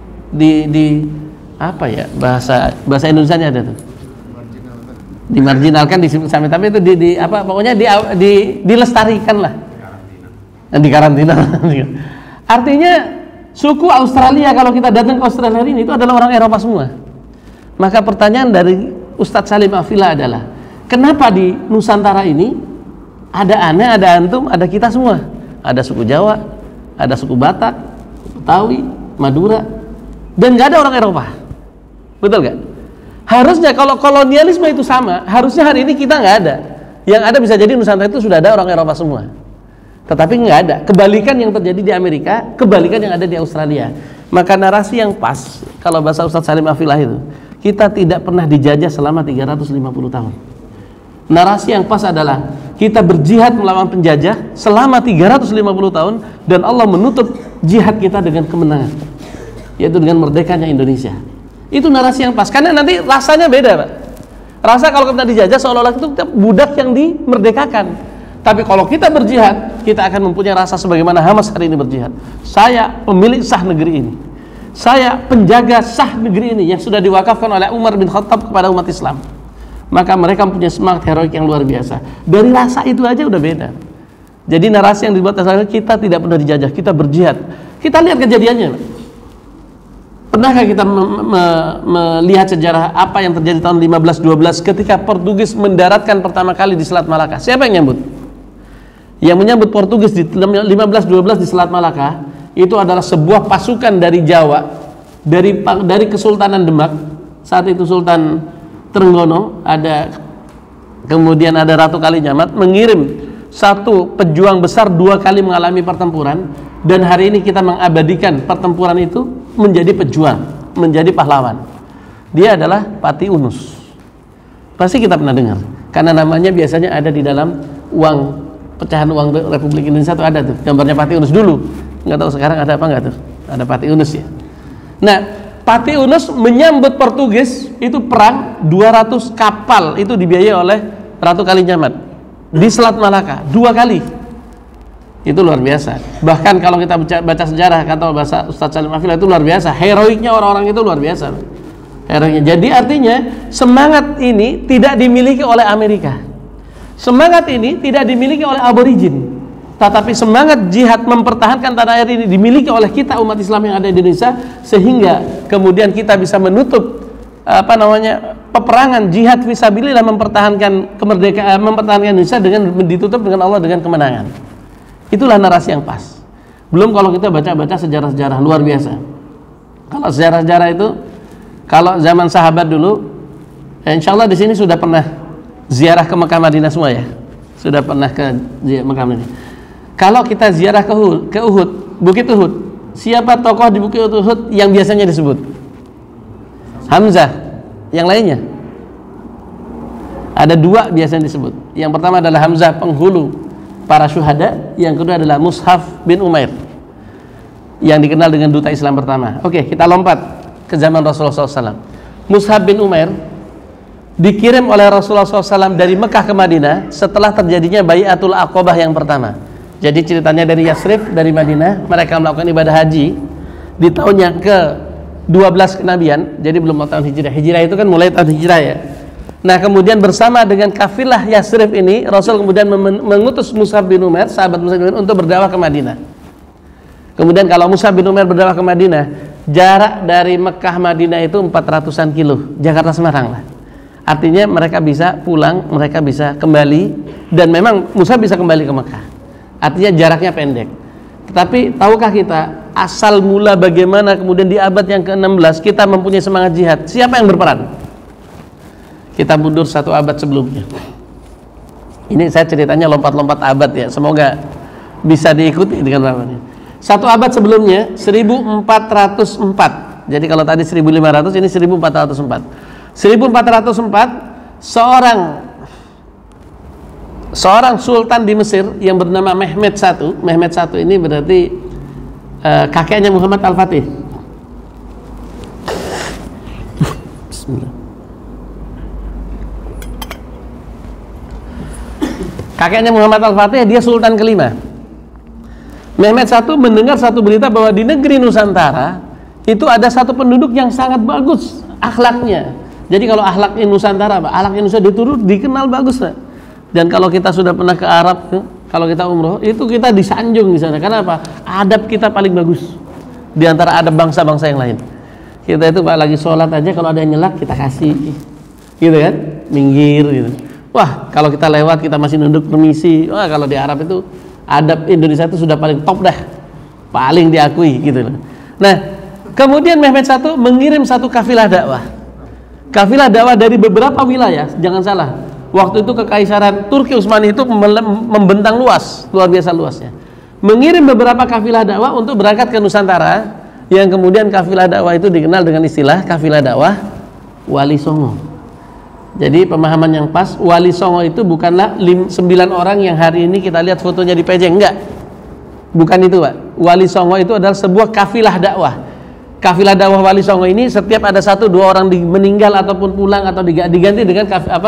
Speaker 2: Bahasa Indonesianya ada tuh. Dimarginalkan tapi itu pokoknya dilestarikan lah. Di karantina. Artinya suku Australia, kalau kita datang ke Australia ini, itu adalah orang Eropa semua. Maka pertanyaan dari Ustadz Salim Afila adalah, kenapa di Nusantara ini ada aneh, ada antum, ada kita semua? Ada suku Jawa, ada suku Batak, Betawi, Madura, dan nggak ada orang Eropa. Betul nggak? Harusnya kalau kolonialisme itu sama, harusnya hari ini kita nggak ada. Yang ada bisa jadi Nusantara itu sudah ada orang Eropa semua. Tetapi nggak ada. Kebalikan yang terjadi di Amerika, kebalikan yang ada di Australia. Maka narasi yang pas, kalau bahasa Ustadz Salim Afilah itu, kita tidak pernah dijajah selama 350 tahun. Narasi yang pas adalah kita berjihad melawan penjajah selama 350 tahun, dan Allah menutup jihad kita dengan kemenangan, yaitu dengan merdekanya Indonesia. Itu narasi yang pas, karena nanti rasanya beda, Pak. Rasa kalau kita dijajah seolah-olah itu kita budak yang dimerdekakan. Tapi kalau kita berjihad, kita akan mempunyai rasa sebagaimana Hamas hari ini berjihad. Saya pemilik sah negeri ini. Saya penjaga sah negeri ini yang sudah diwakafkan oleh Umar bin Khattab kepada umat Islam. Maka mereka mempunyai semangat heroik yang luar biasa. Dari rasa itu aja udah beda. Jadi narasi yang dibuat kita tidak pernah dijajah, kita berjihad. Kita lihat kejadiannya, Pak. Pernahkah kita melihat sejarah apa yang terjadi tahun 1512 ketika Portugis mendaratkan pertama kali di Selat Malaka? Siapa yang nyambut? Yang menyambut Portugis di 1512 di Selat Malaka itu adalah sebuah pasukan dari Jawa, dari Kesultanan Demak. Saat itu Sultan Trenggono, kemudian ada Ratu Kalinyamat, mengirim satu pejuang besar 2 kali mengalami pertempuran, dan hari ini kita mengabadikan pertempuran itu menjadi pejuang, menjadi pahlawan. Dia adalah Pati Unus. Pasti kita pernah dengar, karena namanya biasanya ada di dalam pecahan uang Republik Indonesia itu ada tuh gambarnya Pati Unus dulu. Nggak tahu sekarang ada apa nggak tuh? Ada Pati Unus ya. Nah, Pati Unus menyambut Portugis itu perang 200 kapal itu dibiayai oleh Ratu Kalinyamat di Selat Malaka 2 kali. Itu luar biasa. Bahkan kalau kita baca sejarah, kata bahasa Ustadz Salim Afilah, itu luar biasa. Heroiknya orang-orang itu luar biasa. Heroiknya. Jadi artinya semangat ini tidak dimiliki oleh Amerika. Semangat ini tidak dimiliki oleh Aborigin. Tetapi semangat jihad mempertahankan tanah air ini dimiliki oleh kita umat Islam yang ada di Indonesia, sehingga kemudian kita bisa menutup peperangan jihad fisabilillah, mempertahankan kemerdekaan, mempertahankan Indonesia dengan ditutup dengan Allah dengan kemenangan. Itulah narasi yang pas. Belum kalau kita baca-baca sejarah-sejarah luar biasa. Kalau sejarah-sejarah itu, kalau zaman sahabat dulu, insya Allah di sini sudah pernah ziarah ke Mekah Madinah semua ya. Sudah pernah ke Mekah Madinah. Kalau kita ziarah ke Uhud, Bukit Uhud, siapa tokoh di Bukit Uhud yang biasanya disebut? Hamzah. Yang lainnya? Ada 2 biasanya disebut. Yang pertama adalah Hamzah, penghulu para syuhada. Yang kedua adalah Mus'haf bin Umair, yang dikenal dengan duta Islam pertama. Oke, kita lompat ke zaman Rasulullah SAW. Mus'haf bin Umair dikirim oleh Rasulullah SAW dari Mekah ke Madinah setelah terjadinya Bai'atul Aqabah yang pertama. Jadi ceritanya dari Yasrib, dari Madinah, mereka melakukan ibadah haji di tahun yang ke-12 kenabian. Jadi belum tahun Hijrah. Hijrah itu kan mulai tahun Hijrah ya. Nah, kemudian bersama dengan kafilah Yasrib ini, Rasul kemudian mengutus Mus'haf bin Umair, sahabat Mus'haf bin Umair, untuk berdakwah ke Madinah. Kemudian kalau Mus'haf bin Umair berdakwah ke Madinah, jarak dari Mekah Madinah itu 400-an kilo, Jakarta Semarang lah. Artinya mereka bisa pulang, mereka bisa kembali, dan memang Mus'haf bisa kembali ke Mekah. Artinya jaraknya pendek. Tetapi tahukah kita asal mula bagaimana kemudian di abad yang ke-16 kita mempunyai semangat jihad? Siapa yang berperan? Kita mundur 1 abad sebelumnya. Ini saya ceritanya lompat-lompat abad ya, semoga bisa diikuti dengan namanya. 1 abad sebelumnya 1404. Jadi kalau tadi 1500, ini 1404. 1404 seorang seorang sultan di Mesir yang bernama Mehmed I. Mehmed I ini berarti kakeknya Muhammad Al-Fatih. Bismillah. Kakeknya Muhammad Al-Fatih, dia sultan kelima. Mehmed I mendengar satu berita bahwa di negeri Nusantara itu ada satu penduduk yang sangat bagus akhlaknya. Jadi kalau akhlaknya Nusantara, akhlaknya Indonesia dikenal bagus, Pak. Dan kalau kita sudah pernah ke Arab, kalau kita umroh, itu kita disanjung di sana. Karena apa? Adab kita paling bagus di antara adab bangsa-bangsa yang lain. Kita itu Pak lagi sholat aja, kalau ada yang nyelak kita kasih, gitu kan? Minggir, gitu. Wah, kalau kita lewat kita masih nunduk permisi. Wah, kalau di Arab itu adab Indonesia itu sudah paling top dah, paling diakui, gitu. Nah, kemudian Mehmed I mengirim satu kafilah dakwah. Kafilah dakwah dari beberapa wilayah, jangan salah. Waktu itu kekaisaran Turki Utsmani itu membentang luas, luar biasa luasnya. Mengirim beberapa kafilah dakwah untuk berangkat ke Nusantara, yang kemudian kafilah dakwah itu dikenal dengan istilah kafilah dakwah Wali Songo. Jadi pemahaman yang pas, Wali Songo itu bukanlah 9 orang yang hari ini kita lihat fotonya di Pejeng, enggak. Bukan itu, Pak. Wali Songo itu adalah sebuah kafilah dakwah. Kafilah dakwah Wali Songo ini setiap ada 1-2 orang meninggal ataupun pulang atau diganti dengan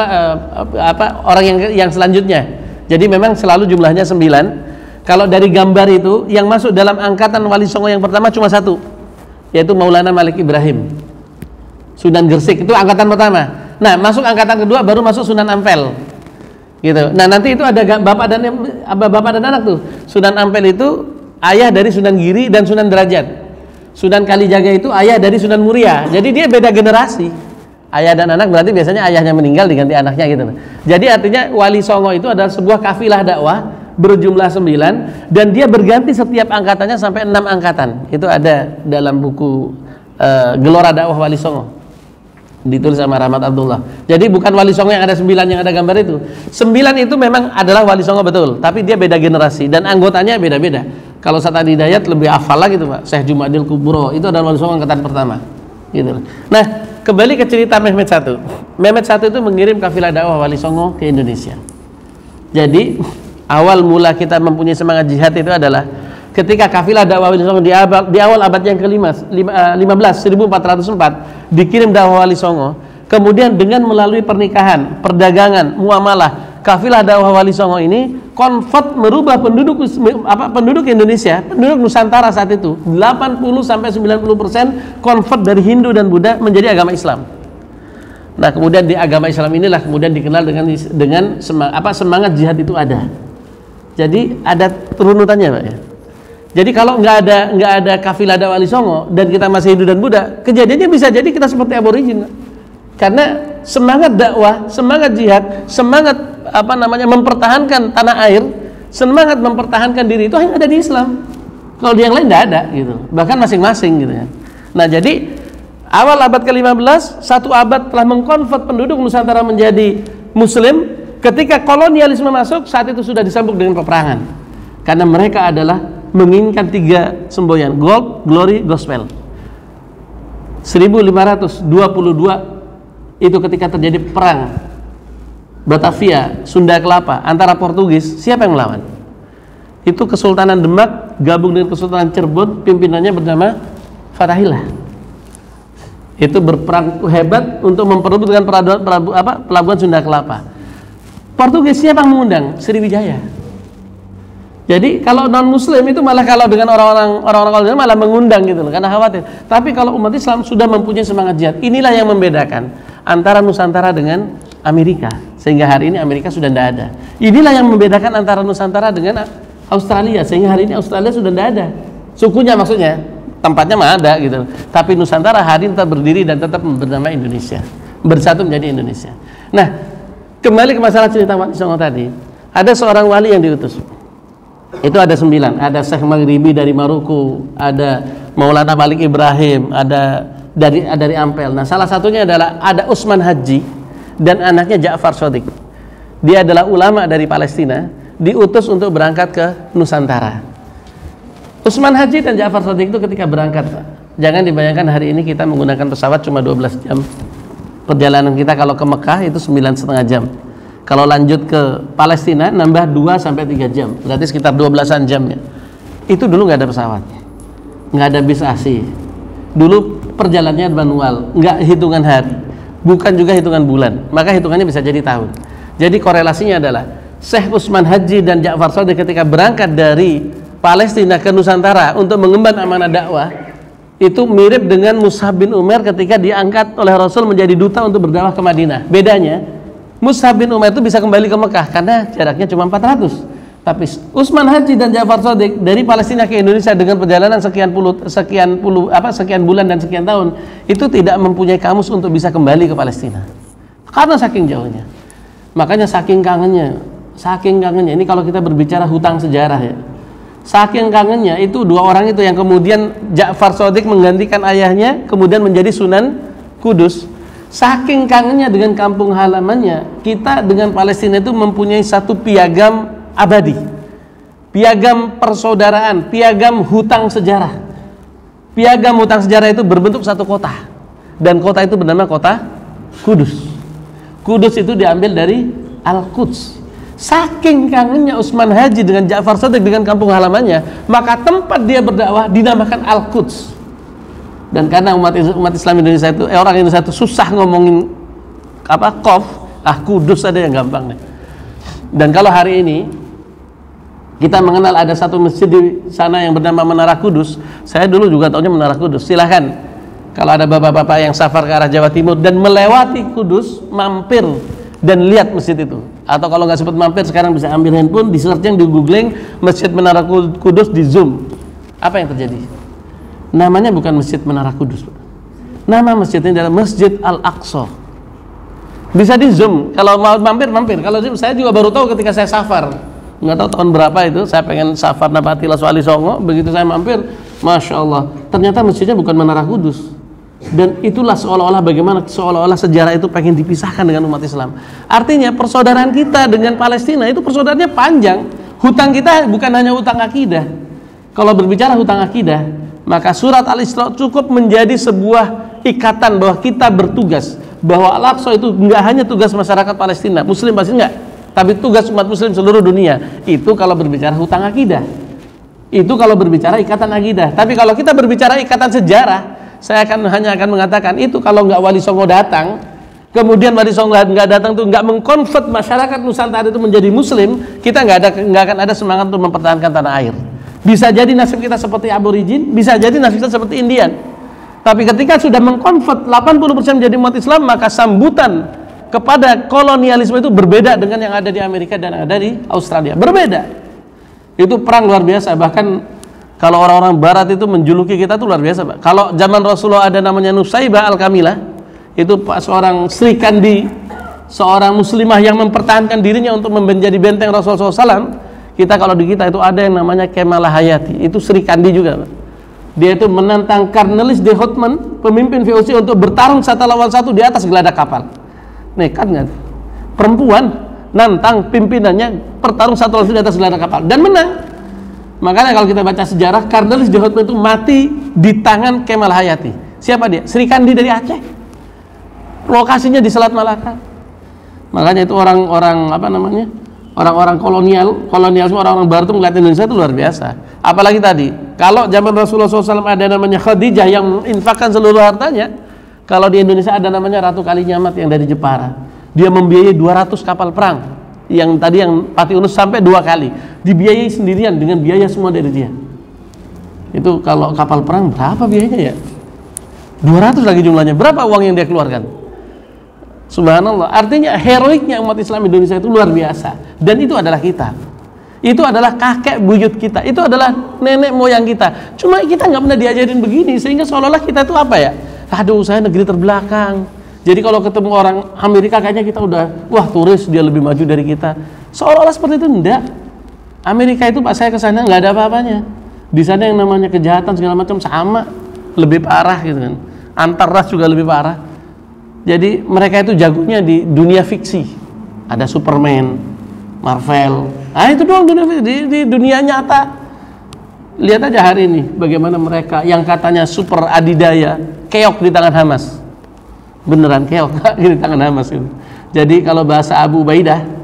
Speaker 2: orang yang selanjutnya. Jadi memang selalu jumlahnya 9. Kalau dari gambar itu yang masuk dalam angkatan Wali Songo yang pertama cuma 1, yaitu Maulana Malik Ibrahim, Sunan Gresik, itu angkatan pertama. Nah, masuk angkatan kedua baru masuk Sunan Ampel, gitu. Nah, nanti itu ada bapak dan anak tuh. Sunan Ampel itu ayah dari Sunan Giri dan Sunan Derajat. Sunan Kalijaga itu ayah dari Sunan Muria. Jadi dia beda generasi. Ayah dan anak berarti biasanya ayahnya meninggal diganti anaknya, gitu. Jadi artinya Wali Songo itu adalah sebuah kafilah dakwah berjumlah 9 dan dia berganti setiap angkatannya sampai 6 angkatan. Itu ada dalam buku Gelora Dakwah Wali Songo, ditulis sama Rahmat Abdullah. Jadi bukan Wali Songo yang ada 9 yang ada gambar itu. 9 itu memang adalah Wali Songo betul, tapi dia beda generasi dan anggotanya beda-beda. Kalau Ustaz Adi Hidayat lebih hafal lagi tuh, Pak. Syekh Jumadil Kubro itu adalah Wali Songo angkatan pertama, gitu. Nah, kembali ke cerita Mehmed I. Mehmed I itu mengirim kafilah dakwah Wali Songo ke Indonesia. Jadi awal mula kita mempunyai semangat jihad itu adalah ketika kafilah dakwah Wali Songo di awal abad yang ke-15, 1404 dikirim dakwah Wali Songo. Kemudian dengan melalui pernikahan, perdagangan, muamalah, kafilah dakwah Wali Songo ini konvert merubah penduduk Indonesia, penduduk Nusantara saat itu 80-90% konvert dari Hindu dan Buddha menjadi agama Islam. Nah, kemudian di agama Islam inilah kemudian dikenal dengan semangat jihad itu ada. Jadi ada turunutannya, Pak, ya. Jadi kalau nggak ada kafilah dakwah Wali Songo dan kita masih Hindu dan Buddha, kejadiannya bisa jadi kita seperti aborigin. Karena semangat dakwah, semangat jihad, semangat mempertahankan tanah air, semangat mempertahankan diri itu hanya ada di Islam. Kalau di yang lain tidak ada, gitu. Bahkan masing-masing, gitu ya. Nah, jadi awal abad ke-15, 1 abad telah mengkonvert penduduk Nusantara menjadi Muslim. Ketika kolonialisme masuk, saat itu sudah disambung dengan peperangan. Karena mereka adalah menginginkan 3 semboyan, gold, glory, gospel. 1522 itu ketika terjadi perang Batavia, Sunda Kelapa antara Portugis, siapa yang melawan? Itu Kesultanan Demak gabung dengan Kesultanan Cirebon, pimpinannya bernama Fatahillah. Itu berperang hebat untuk memperebutkan pelabuhan Sunda Kelapa. Portugis siapa yang mengundang? Sriwijaya. Jadi kalau non Muslim itu malah kalau dengan orang-orang kolonial malah mengundang, gitu loh, karena khawatir. Tapi kalau umat Islam sudah mempunyai semangat jihad, inilah yang membedakan antara Nusantara dengan Amerika, sehingga hari ini Amerika sudah tidak ada. Inilah yang membedakan antara Nusantara dengan Australia, sehingga hari ini Australia sudah tidak ada. Sukunya maksudnya, tempatnya mah ada, gitu. Tapi Nusantara hari ini tetap berdiri dan tetap bernama Indonesia, bersatu menjadi Indonesia. Nah, kembali ke masalah cerita Wali Songo tadi. Ada seorang wali yang diutus. Itu ada 9. Ada Syekh Maghribi dari Maroko, ada Maulana Malik Ibrahim, ada dari Ampel. Nah, salah satunya adalah ada Utsman Haji dan anaknya Ja'far Shadiq. Dia adalah ulama dari Palestina, diutus untuk berangkat ke Nusantara. Utsman Haji dan Ja'far Shadiq itu ketika berangkat, jangan dibayangkan hari ini kita menggunakan pesawat cuma 12 jam. Perjalanan kita kalau ke Mekah itu 9,5 jam. Kalau lanjut ke Palestina nambah 2 sampai 3 jam. Berarti sekitar 12-an jamnya. Itu dulu nggak ada pesawat. Nggak ada bis AC. Dulu perjalanannya manual, nggak hitungan hari, bukan juga hitungan bulan. Maka hitungannya bisa jadi tahun. Jadi korelasinya adalah Syekh Utsman Haji dan Ja'far Shadiq ketika berangkat dari Palestina ke Nusantara untuk mengemban amanah dakwah, itu mirip dengan Mus'ab bin Umair ketika diangkat oleh Rasul menjadi duta untuk berdakwah ke Madinah. Bedanya, Mus'ab bin Umair itu bisa kembali ke Mekah karena jaraknya cuma 400. Tapi Utsman Haji dan Ja'far Shadiq dari Palestina ke Indonesia dengan perjalanan sekian bulan dan sekian tahun, itu tidak mempunyai kamus untuk bisa kembali ke Palestina. Karena saking jauhnya. Makanya saking kangennya. Ini kalau kita berbicara hutang sejarah ya. Saking kangennya itu dua orang itu yang kemudian Ja'far Shadiq menggantikan ayahnya kemudian menjadi Sunan Kudus. Saking kangennya dengan kampung halamannya, kita dengan Palestina itu mempunyai satu piagam abadi, piagam persaudaraan, piagam hutang sejarah. Piagam hutang sejarah itu berbentuk satu kota, dan kota itu bernama kota Kudus. Kudus itu diambil dari Al-Quds. Saking kangennya Utsman Haji dengan Ja'far Shadiq dengan kampung halamannya, maka tempat dia berdakwah dinamakan Al-Quds. Dan karena umat Islam Indonesia itu orang Indonesia itu susah ngomongin Kudus ada yang gampang nih. Dan kalau hari ini kita mengenal ada satu masjid di sana yang bernama Menara Kudus, saya dulu juga taunya Menara Kudus. Silahkan kalau ada bapak-bapak yang safar ke arah Jawa Timur dan melewati Kudus, mampir dan lihat masjid itu. Atau kalau nggak sempat mampir, sekarang bisa ambil handphone, di searching, di googling Masjid Menara Kudus, di zoom. Apa yang terjadi? Namanya bukan Masjid Menara Kudus. Nama masjidnya adalah Masjid Al-Aqsa. Bisa di zoom. Kalau mau mampir. Kalau saya juga baru tahu ketika saya safar. Nggak tahu tahun berapa itu. Saya pengen safar Napatilas Wali Songo. Begitu saya mampir, Masya Allah, ternyata masjidnya bukan Menara Kudus. Dan itulah seolah-olah sejarah itu pengen dipisahkan dengan umat Islam. Artinya persaudaraan kita dengan Palestina itu persaudaraannya panjang. Hutang kita bukan hanya hutang akidah. Kalau berbicara hutang akidah, maka surat Al-Isra cukup menjadi sebuah ikatan bahwa kita bertugas, bahwa Al-Aqsa itu enggak hanya tugas masyarakat Palestina, Muslim pasti enggak, tapi tugas umat Muslim seluruh dunia. Itu kalau berbicara hutang akidah. Itu kalau berbicara ikatan akidah. Tapi kalau kita berbicara ikatan sejarah, saya hanya akan mengatakan itu kalau enggak Wali Songo datang, kemudian Wali Songo enggak datang tuh enggak mengkonvert masyarakat Nusantara itu menjadi Muslim, kita enggak akan ada semangat untuk mempertahankan tanah air. Bisa jadi nasib kita seperti aborigin, bisa jadi nasib kita seperti Indian. Tapi ketika sudah mengkonvert 80% menjadi umat Islam, maka sambutan kepada kolonialisme itu berbeda dengan yang ada di Amerika dan yang ada di Australia. Berbeda. Itu perang luar biasa. Bahkan kalau orang-orang Barat itu menjuluki kita itu luar biasa. Kalau zaman Rasulullah ada namanya Nusaybah Al-Kamilah, itu seorang Sri Kandi, seorang muslimah yang mempertahankan dirinya untuk menjadi benteng Rasulullah SAW. Kita kalau di kita itu ada yang namanya Kemalah Hayati, itu Sri Kandi juga, Pak. Dia itu menantang Cornelis de Houtman, pemimpin VOC, untuk bertarung satu lawan satu di atas geladak kapal. Nekat nggak? Perempuan nantang pimpinannya bertarung satu lawan satu di atas geladak kapal dan menang. Makanya kalau kita baca sejarah, Cornelis de Houtman itu mati di tangan Kemalah Hayati. Siapa dia? Sri Kandi dari Aceh. Lokasinya di Selat Malaka. Makanya itu orang-orang kolonialisme orang-orang barat itu melihat Indonesia itu luar biasa. Apalagi tadi, kalau zaman Rasulullah SAW ada namanya Khadijah yang menginfakkan seluruh hartanya, kalau di Indonesia ada namanya Ratu Kalinyamat yang dari Jepara. Dia membiayai 200 kapal perang, yang tadi yang Pati Unus sampai 2 kali, dibiayai sendirian dengan biaya semua dari dia. Itu kalau kapal perang berapa biayanya ya? 200 lagi jumlahnya. Berapa uang yang dia keluarkan? Subhanallah. Artinya heroiknya umat Islam Indonesia itu luar biasa. Dan itu adalah kita. Itu adalah kakek buyut kita. Itu adalah nenek moyang kita. Cuma kita nggak pernah diajarin begini, sehingga seolah-olah kita itu apa ya? Aduh, saya negeri terbelakang. Jadi kalau ketemu orang Amerika kayaknya kita udah, wah turis, dia lebih maju dari kita. Seolah-olah seperti itu. Enggak. Amerika itu pas saya kesana nggak ada apa-apanya. Di sana yang namanya kejahatan segala macam sama, lebih parah gitu kan. Antar ras juga lebih parah. Jadi mereka itu jagonya di dunia fiksi. Ada Superman, Marvel. Ah itu doang di dunia nyata. Lihat aja hari ini bagaimana mereka yang katanya super adidaya keok di tangan Hamas. Beneran keok di tangan Hamas itu. Jadi kalau bahasa Abu Ubaidah,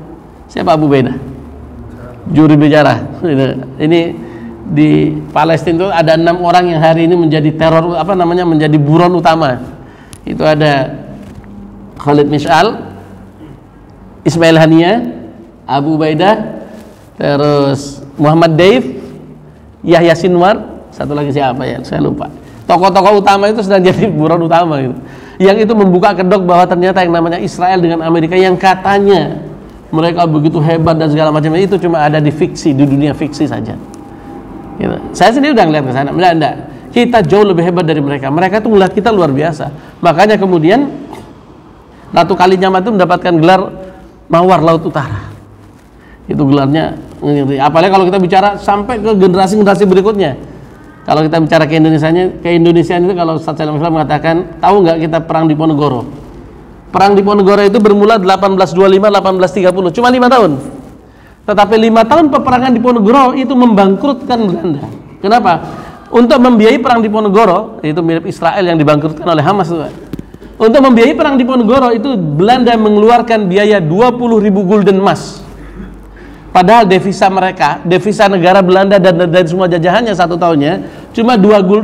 Speaker 2: Siapa Abu Ubaidah? Juru bicara. Ini di Palestina itu ada 6 orang yang hari ini menjadi teror, menjadi buron utama. Itu ada Khalid Mish'al, Ismail Haniyah, Abu Ubaidah, terus Muhammad Daif, Yahya Sinwar, satu lagi siapa ya? Saya lupa. Tokoh-tokoh utama itu sedang jadi buron utama gitu. Yang itu membuka kedok bahwa ternyata yang namanya Israel dengan Amerika yang katanya mereka begitu hebat dan segala macam itu cuma ada di fiksi, di dunia fiksi saja. Gitu. Saya sendiri udah ngeliat ke sana. Enggak. Kita jauh lebih hebat dari mereka. Mereka tuh ngeliat kita luar biasa. Makanya kemudian Ratu Kalinyamat itu mendapatkan gelar Mawar Laut Utara. Itu gelarnya. Apalagi kalau kita bicara sampai ke generasi-generasi berikutnya. Kalau kita bicara ke Indonesiaan itu kalau Ustaz Salim Islam mengatakan, tahu nggak kita perang di Ponegoro? Perang di Ponegoro itu bermula 1825-1830, cuma 5 tahun. Tetapi 5 tahun peperangan di Ponegoro itu membangkrutkan Belanda. Kenapa? Untuk membiayai perang di Ponegoro, itu mirip Israel yang dibangkrutkan oleh Hamas. Untuk membiayai perang di Ponegoro itu Belanda mengeluarkan biaya 20.000 gulden emas. Padahal devisa mereka, devisa negara Belanda dan semua jajahannya satu tahunnya cuma 2.000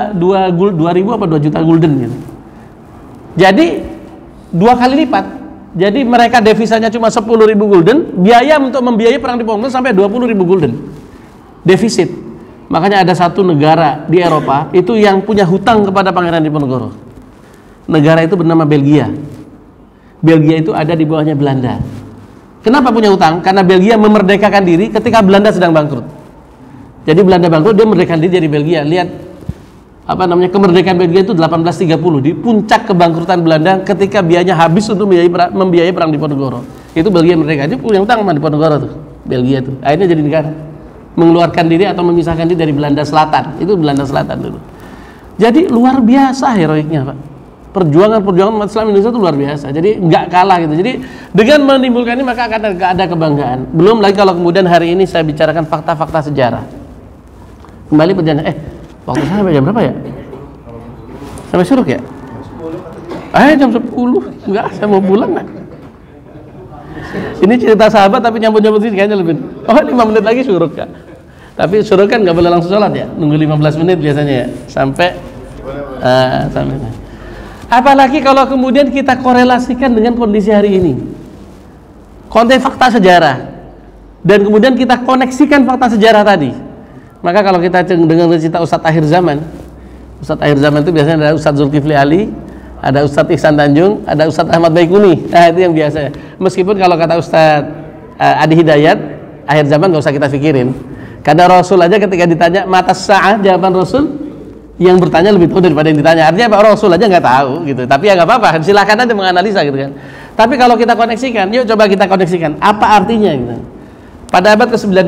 Speaker 2: apa 2 juta gulden gitu. Jadi 2 kali lipat. Jadi mereka devisanya cuma 10.000 gulden, biaya untuk membiayai perang di Ponegoro sampai 20.000 gulden. Defisit. Makanya ada satu negara di Eropa itu yang punya hutang kepada Pangeran Diponegoro. Negara itu bernama Belgia. Belgia itu ada di bawahnya Belanda. Kenapa punya hutang? Karena Belgia memerdekakan diri ketika Belanda sedang bangkrut. Jadi Belanda bangkrut, dia memerdekakan diri dari Belgia. Lihat kemerdekaan Belgia itu 1830 di puncak kebangkrutan Belanda ketika biayanya habis untuk membiayai perang di Ponegoro. Itu Belgia merdeka. Dia punya hutang sama di Ponegoro tuh. Belgia tuh. Akhirnya jadi negara. Mengeluarkan diri atau memisahkan diri dari Belanda Selatan. Itu Belanda Selatan dulu. Jadi luar biasa heroiknya, Pak. Perjuangan umat Islam Indonesia itu luar biasa. Jadi nggak kalah gitu. Jadi dengan menimbulkan ini maka akan ada kebanggaan. Belum lagi kalau kemudian hari ini saya bicarakan fakta-fakta sejarah. Kembali perjalanan. Waktu saya sampai jam berapa ya? Sampai syuruk ya? Jam 10. Enggak, saya mau pulang nggak? Ini cerita sahabat tapi nyambung-nyambung sini kayaknya lebih. 5 menit lagi syuruk Kak. Tapi syuruk kan nggak boleh langsung sholat ya. Nunggu 15 menit biasanya ya. Sampai. Apalagi kalau kemudian kita korelasikan dengan kondisi hari ini, konteks fakta sejarah, dan kemudian kita koneksikan fakta sejarah tadi. Maka kalau kita dengar cerita Ustadz akhir zaman itu biasanya ada Ustadz Zulkifli Ali, ada Ustadz Ihsan Tanjung, ada Ustadz Ahmad Baikuni. Nah itu yang biasa. Meskipun kalau kata Ustadz Adi Hidayat, akhir zaman nggak usah kita pikirin. Karena Rasul aja ketika ditanya mata sa'ah, jawaban Rasul yang bertanya lebih tahu daripada yang ditanya. Artinya Pak Rasul aja nggak tahu gitu. Tapi ya nggak apa-apa, silakan aja menganalisa gitu kan. Tapi kalau kita koneksikan, yuk coba kita koneksikan apa artinya gitu. Pada abad ke-19,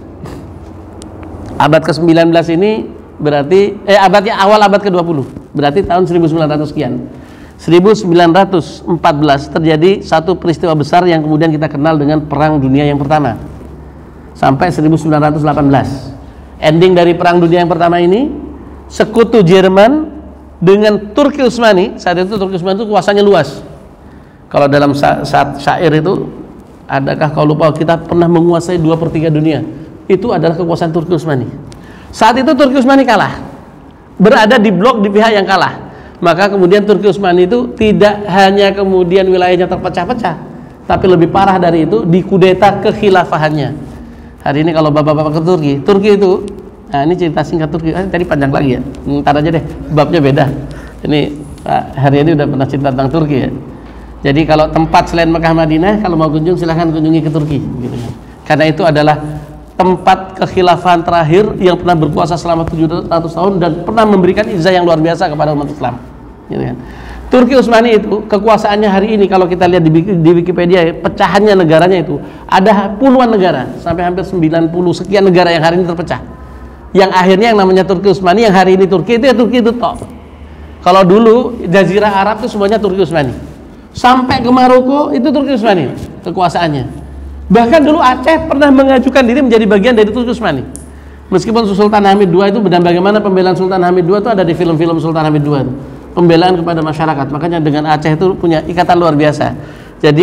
Speaker 2: abad ke-19 ini berarti awal abad ke-20, berarti tahun 1900 sekian. 1914 terjadi satu peristiwa besar yang kemudian kita kenal dengan Perang Dunia yang pertama sampai 1918. Ending dari Perang Dunia yang pertama ini, sekutu Jerman dengan Turki Utsmani. Saat itu Turki Utsmani itu kuasanya luas. Kalau dalam syair itu, adakah kau lupa kita pernah menguasai 2/3 dunia? Itu adalah kekuasaan Turki Utsmani. Saat itu Turki Utsmani kalah, berada di blok di pihak yang kalah. Maka kemudian Turki Utsmani itu tidak hanya kemudian wilayahnya terpecah-pecah, tapi lebih parah dari itu, dikudeta kekhilafahannya. Hari ini kalau bapak-bapak ke Turki itu, nah ini cerita singkat Turki. Tadi panjang lagi ya. Ntar aja deh, babnya beda. Ini Pak Haryadi udah pernah cerita tentang Turki ya. Jadi kalau tempat selain Mekah Madinah, kalau mau kunjung silahkan kunjungi ke Turki gitu. Karena itu adalah tempat kekhilafahan terakhir yang pernah berkuasa selama 700 tahun dan pernah memberikan izah yang luar biasa kepada umat Islam gitu kan. Turki Utsmani itu kekuasaannya hari ini kalau kita lihat di Wikipedia ya, pecahannya negaranya itu ada puluhan negara, sampai hampir 90 sekian negara yang hari ini terpecah. Yang akhirnya yang namanya Turki Utsmani, yang hari ini Turki itu ya Turki itu toh. Kalau dulu Jazirah Arab itu semuanya Turki Utsmani. Sampai ke Maroko itu Turki Utsmani kekuasaannya. Bahkan dulu Aceh pernah mengajukan diri menjadi bagian dari Turki Utsmani. Meskipun Sultan Hamid II itu, dan bagaimana pembelaan Sultan Hamid II itu ada di film-film Sultan Hamid II itu. Pembelaan kepada masyarakat. Makanya dengan Aceh itu punya ikatan luar biasa. Jadi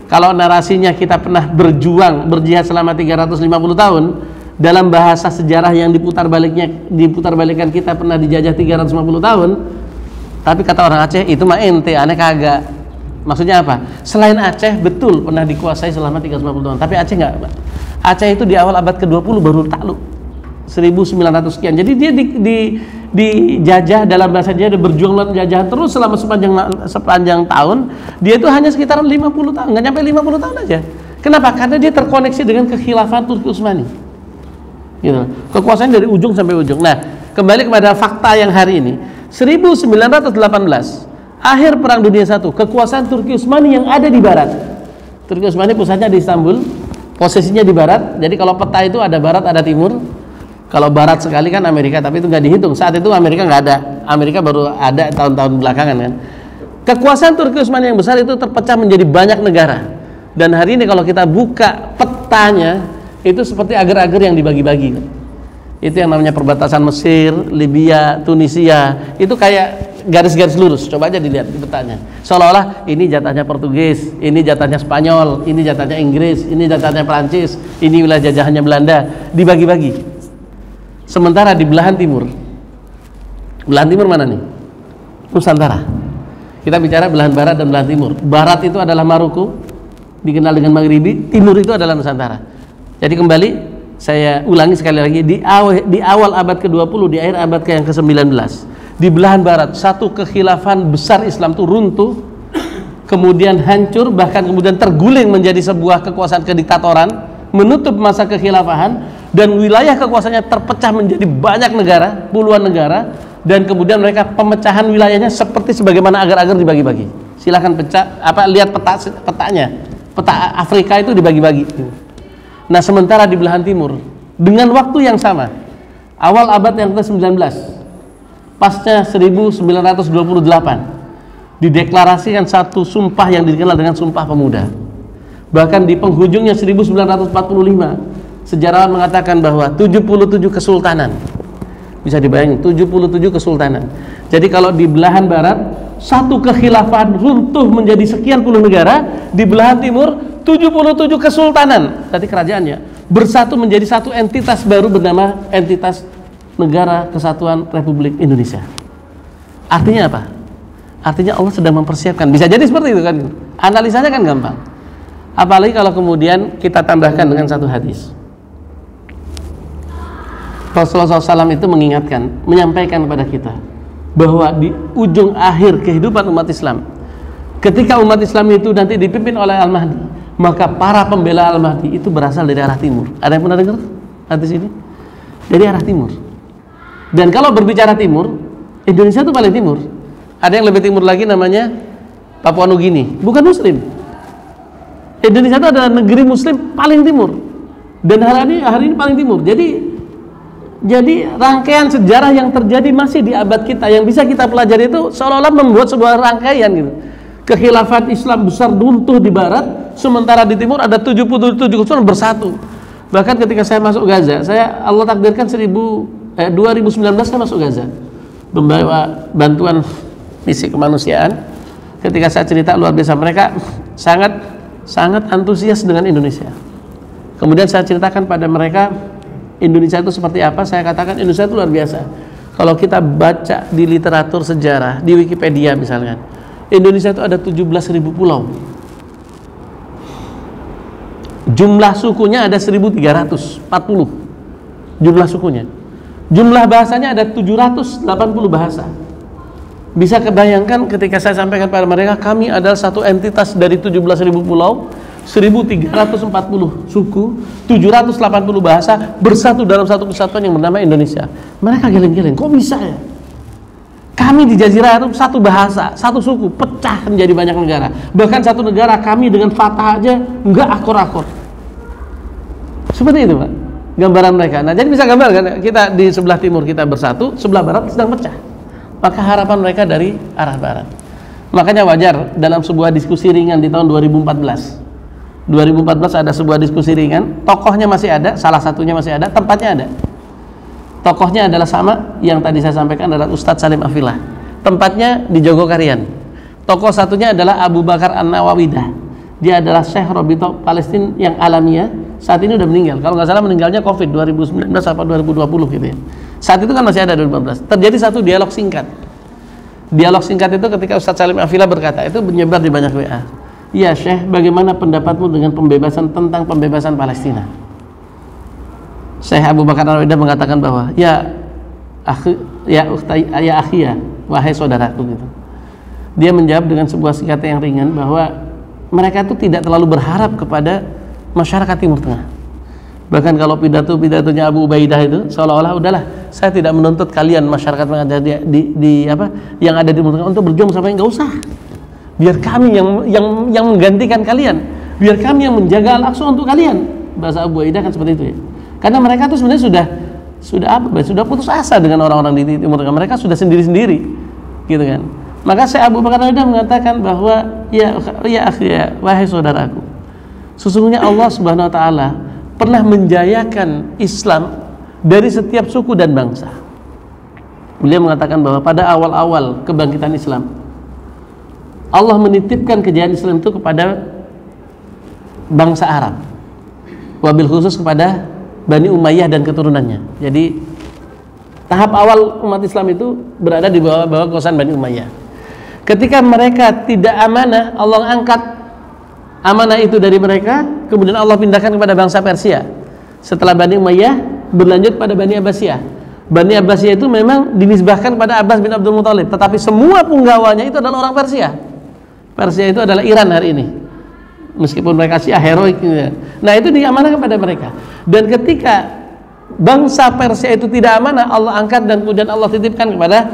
Speaker 2: kalau narasinya kita pernah berjuang, berjihad selama 350 tahun, dalam bahasa sejarah yang diputarbalikkan kita pernah dijajah 350 tahun, tapi kata orang Aceh itu mah ente, aneh kagak. Maksudnya apa? Selain Aceh betul pernah dikuasai selama 350 tahun, tapi Aceh enggak. Aceh itu di awal abad ke-20 baru takluk 1900 sekian. Jadi dia dijajah, dalam bahasa dia berjuang melawan jajahan terus selama sepanjang tahun. Dia itu hanya sekitar 50 tahun, nggak nyampe 50 tahun aja. Kenapa? Karena dia terkoneksi dengan kekhilafan Turki Utsmani. Gitu. Kekuasaan dari ujung sampai ujung. Nah, kembali kepada fakta yang hari ini. 1918, akhir Perang Dunia I, kekuasaan Turki Utsmani yang ada di barat. Turki Utsmani pusatnya di Istanbul, posisinya di barat. Jadi kalau peta itu ada barat, ada timur. Kalau barat sekali kan Amerika, tapi itu nggak dihitung. Saat itu Amerika nggak ada. Amerika baru ada tahun-tahun belakangan kan. Kekuasaan Turki Utsmani yang besar itu terpecah menjadi banyak negara. Dan hari ini kalau kita buka petanya, itu seperti agar-agar yang dibagi-bagi. Itu yang namanya perbatasan Mesir, Libya, Tunisia. Itu kayak garis-garis lurus. Coba aja dilihat di petanya. Seolah-olah ini jatahnya Portugis, ini jatahnya Spanyol, ini jatahnya Inggris, ini jatahnya Prancis, ini wilayah jajahannya Belanda. Dibagi-bagi. Sementara di belahan timur mana nih? Nusantara. Kita bicara belahan barat dan belahan timur. Barat itu adalah Maroko, dikenal dengan Maghribi. Timur itu adalah Nusantara. Jadi kembali saya ulangi sekali lagi, di awal abad ke-20, di akhir abad yang ke-19, di belahan barat satu kekhilafan besar Islam itu runtuh, kemudian hancur, bahkan kemudian terguling menjadi sebuah kekuasaan kediktatoran, menutup masa kekhilafahan, dan wilayah kekuasaannya terpecah menjadi banyak negara, puluhan negara, dan kemudian mereka pemecahan wilayahnya seperti sebagaimana agar-agar dibagi-bagi. Silahkan lihat petanya. Peta Afrika itu dibagi-bagi. Nah, sementara di belahan timur dengan waktu yang sama, awal abad yang ke-19, pasca 1928, dideklarasikan satu sumpah yang dikenal dengan Sumpah Pemuda. Bahkan di penghujungnya 1945, sejarawan mengatakan bahwa 77 kesultanan, bisa dibayangin 77 kesultanan. Jadi kalau di belahan barat satu kekhilafan runtuh menjadi sekian puluh negara, di belahan timur 77 kesultanan, berarti kerajaannya bersatu menjadi satu entitas baru bernama entitas Negara Kesatuan Republik Indonesia. Artinya apa? Artinya Allah sedang mempersiapkan. Bisa jadi seperti itu kan. Analisanya kan gampang. Apalagi kalau kemudian kita tambahkan dengan satu hadis. Rasulullah SAW itu mengingatkan, menyampaikan kepada kita bahwa di ujung akhir kehidupan umat Islam, ketika umat Islam itu nanti dipimpin oleh Al-Mahdi, maka para pembela Al-Mahdi itu berasal dari arah timur. Ada yang pernah dengar hadis ini? Dari arah timur. Dan kalau berbicara timur, Indonesia itu paling timur. Ada yang lebih timur lagi namanya Papua Nugini, bukan Muslim. Indonesia itu adalah negeri Muslim paling timur. Dan hari ini paling timur. Jadi rangkaian sejarah yang terjadi masih di abad kita, yang bisa kita pelajari itu seolah-olah membuat sebuah rangkaian gitu. Kekhilafan Islam besar runtuh di barat, sementara di timur ada 77 kesultanan bersatu. Bahkan ketika saya masuk Gaza, Allah takdirkan 2019 saya masuk Gaza, membawa bantuan misi kemanusiaan. Ketika saya cerita luar biasa, mereka sangat antusias dengan Indonesia. Kemudian saya ceritakan pada mereka Indonesia itu seperti apa. Saya katakan Indonesia itu luar biasa. Kalau kita baca di literatur sejarah, di Wikipedia misalnya, Indonesia itu ada 17.000 pulau. Jumlah sukunya ada 1.340. Jumlah sukunya. Jumlah bahasanya ada 780 bahasa. Bisa kebayangkan ketika saya sampaikan pada mereka, kami adalah satu entitas dari 17.000 pulau, 1.340 suku, 780 bahasa bersatu dalam satu kesatuan yang bernama Indonesia. Mereka geleng-geleng, kok bisa ya? Kami di Jazirah Arab satu bahasa, satu suku, pecah menjadi banyak negara. Bahkan satu negara kami dengan Fatah aja nggak akor-akor. Seperti itu, Pak, gambaran mereka. Nah, jadi bisa gambarkan kita di sebelah timur kita bersatu, sebelah barat sedang pecah. Maka harapan mereka dari arah barat. Makanya wajar dalam sebuah diskusi ringan di tahun 2014 ada sebuah diskusi ringan, tokohnya masih ada, salah satunya masih ada, tempatnya ada. Tokohnya adalah sama yang tadi saya sampaikan, adalah Ustadz Salim Afillah. Tempatnya di Jogokarian. Tokoh satunya adalah Abu Bakar An-Nawawidah. Dia adalah Syekh Robito Palestina yang alamiah. Saat ini udah meninggal. Kalau nggak salah meninggalnya COVID 2019 atau 2020 gitu ya. Saat itu kan masih ada 2015. Terjadi satu dialog singkat. Dialog singkat itu ketika Ustadz Salim Afila berkata, itu menyebar di banyak WA. Ya Syekh, bagaimana pendapatmu dengan tentang pembebasan Palestina? Syekh Abu Bakar Al-Weda mengatakan bahwa wahai saudaraku gitu. Dia menjawab dengan sebuah singkatan yang ringan bahwa mereka itu tidak terlalu berharap kepada masyarakat Timur Tengah. Bahkan kalau pidatonya Abu Ubaidah itu seolah-olah udahlah, saya tidak menuntut kalian masyarakat yang ada yang ada di Timur Tengah untuk berjuang sampai enggak usah. Biar kami yang menggantikan kalian. Biar kami yang menjaga Al-Aqsa untuk kalian. Bahasa Abu Ubaidah kan seperti itu ya. Karena mereka tuh sebenarnya sudah putus asa dengan orang-orang di Timur Tengah. Mereka sudah sendiri-sendiri. Gitu kan. Maka saya Abu Bakar Al-Weda mengatakan bahwa wahai saudaraku, sesungguhnya Allah Subhanahu wa taala pernah menjayakan Islam dari setiap suku dan bangsa. Beliau mengatakan bahwa pada awal-awal kebangkitan Islam, Allah menitipkan kejayaan Islam itu kepada bangsa Arab, wabil khusus kepada Bani Umayyah dan keturunannya. Jadi tahap awal umat Islam itu berada di bawah kekuasaan Bani Umayyah. Ketika mereka tidak amanah, Allah angkat amanah itu dari mereka, kemudian Allah pindahkan kepada bangsa Persia. Setelah Bani Umayyah, berlanjut pada Bani Abbasiyah. Bani Abbasiyah itu memang dinisbahkan pada Abbas bin Abdul Muthalib, tetapi semua penggawanya itu adalah orang Persia. Persia itu adalah Iran hari ini, meskipun mereka Syiah heroik gitu ya. Nah itu diamanahkan kepada mereka. Dan ketika bangsa Persia itu tidak amanah, Allah angkat dan kemudian Allah titipkan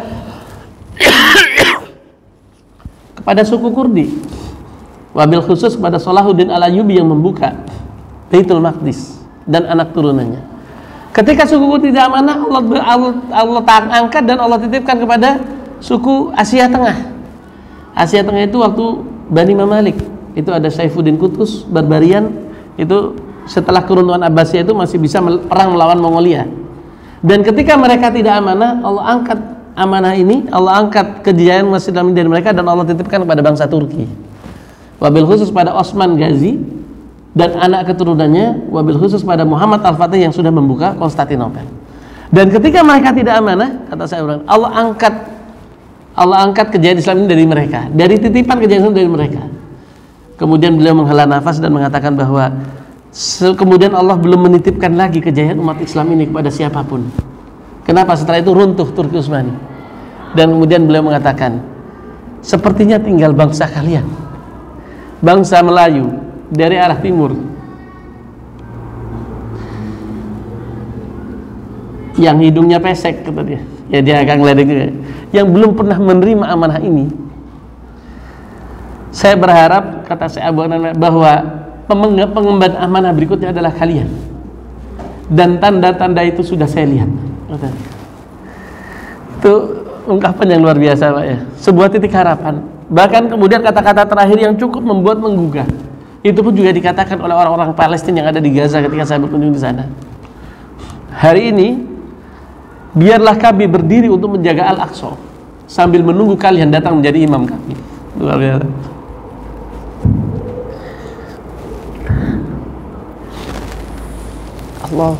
Speaker 2: kepada suku Kurdi, wabil khusus kepada Salahuddin Al-Ayyubi yang membuka Baitul Maqdis dan anak turunannya. Ketika suku Kurdi tidak amanah, Allah angkat dan Allah titipkan kepada suku Asia Tengah. Asia Tengah itu waktu Bani Mamalik, itu ada Saifuddin Qutus, Barbarian, itu setelah keruntuhan Abbasiyah itu masih bisa perang melawan Mongolia. Dan ketika mereka tidak amanah, Allah angkat amanah ini, Allah angkat kejayaan umat Islam dari mereka dan Allah titipkan kepada bangsa Turki. Wabil khusus pada Osman Ghazi dan anak keturunannya, wabil khusus pada Muhammad Al-Fatih yang sudah membuka Konstantinopel. Dan ketika mereka tidak amanah, kata saya Allah angkat kejayaan Islam ini dari mereka, dari titipan kejayaan Islam dari mereka. Kemudian beliau menghela nafas dan mengatakan bahwa kemudian Allah belum menitipkan lagi kejayaan umat Islam ini kepada siapapun. Kenapa? Setelah itu runtuh Turki Utsmani. Dan kemudian beliau mengatakan, sepertinya tinggal bangsa kalian, bangsa Melayu dari arah timur, yang hidungnya pesek, kata dia. Ya dia akan ngeledek juga, yang belum pernah menerima amanah ini. Saya berharap, kata saya bahwa pengemban amanah berikutnya adalah kalian. Dan tanda-tanda itu sudah saya lihat. Itu ungkapan yang luar biasa, Pak ya. Sebuah titik harapan. Bahkan kemudian kata-kata terakhir yang cukup membuat menggugah, itu pun juga dikatakan oleh orang-orang Palestina yang ada di Gaza ketika saya berkunjung di sana. Hari ini biarlah kami berdiri untuk menjaga Al-Aqsa sambil menunggu kalian datang menjadi imam kami. Luar biasa. Allah.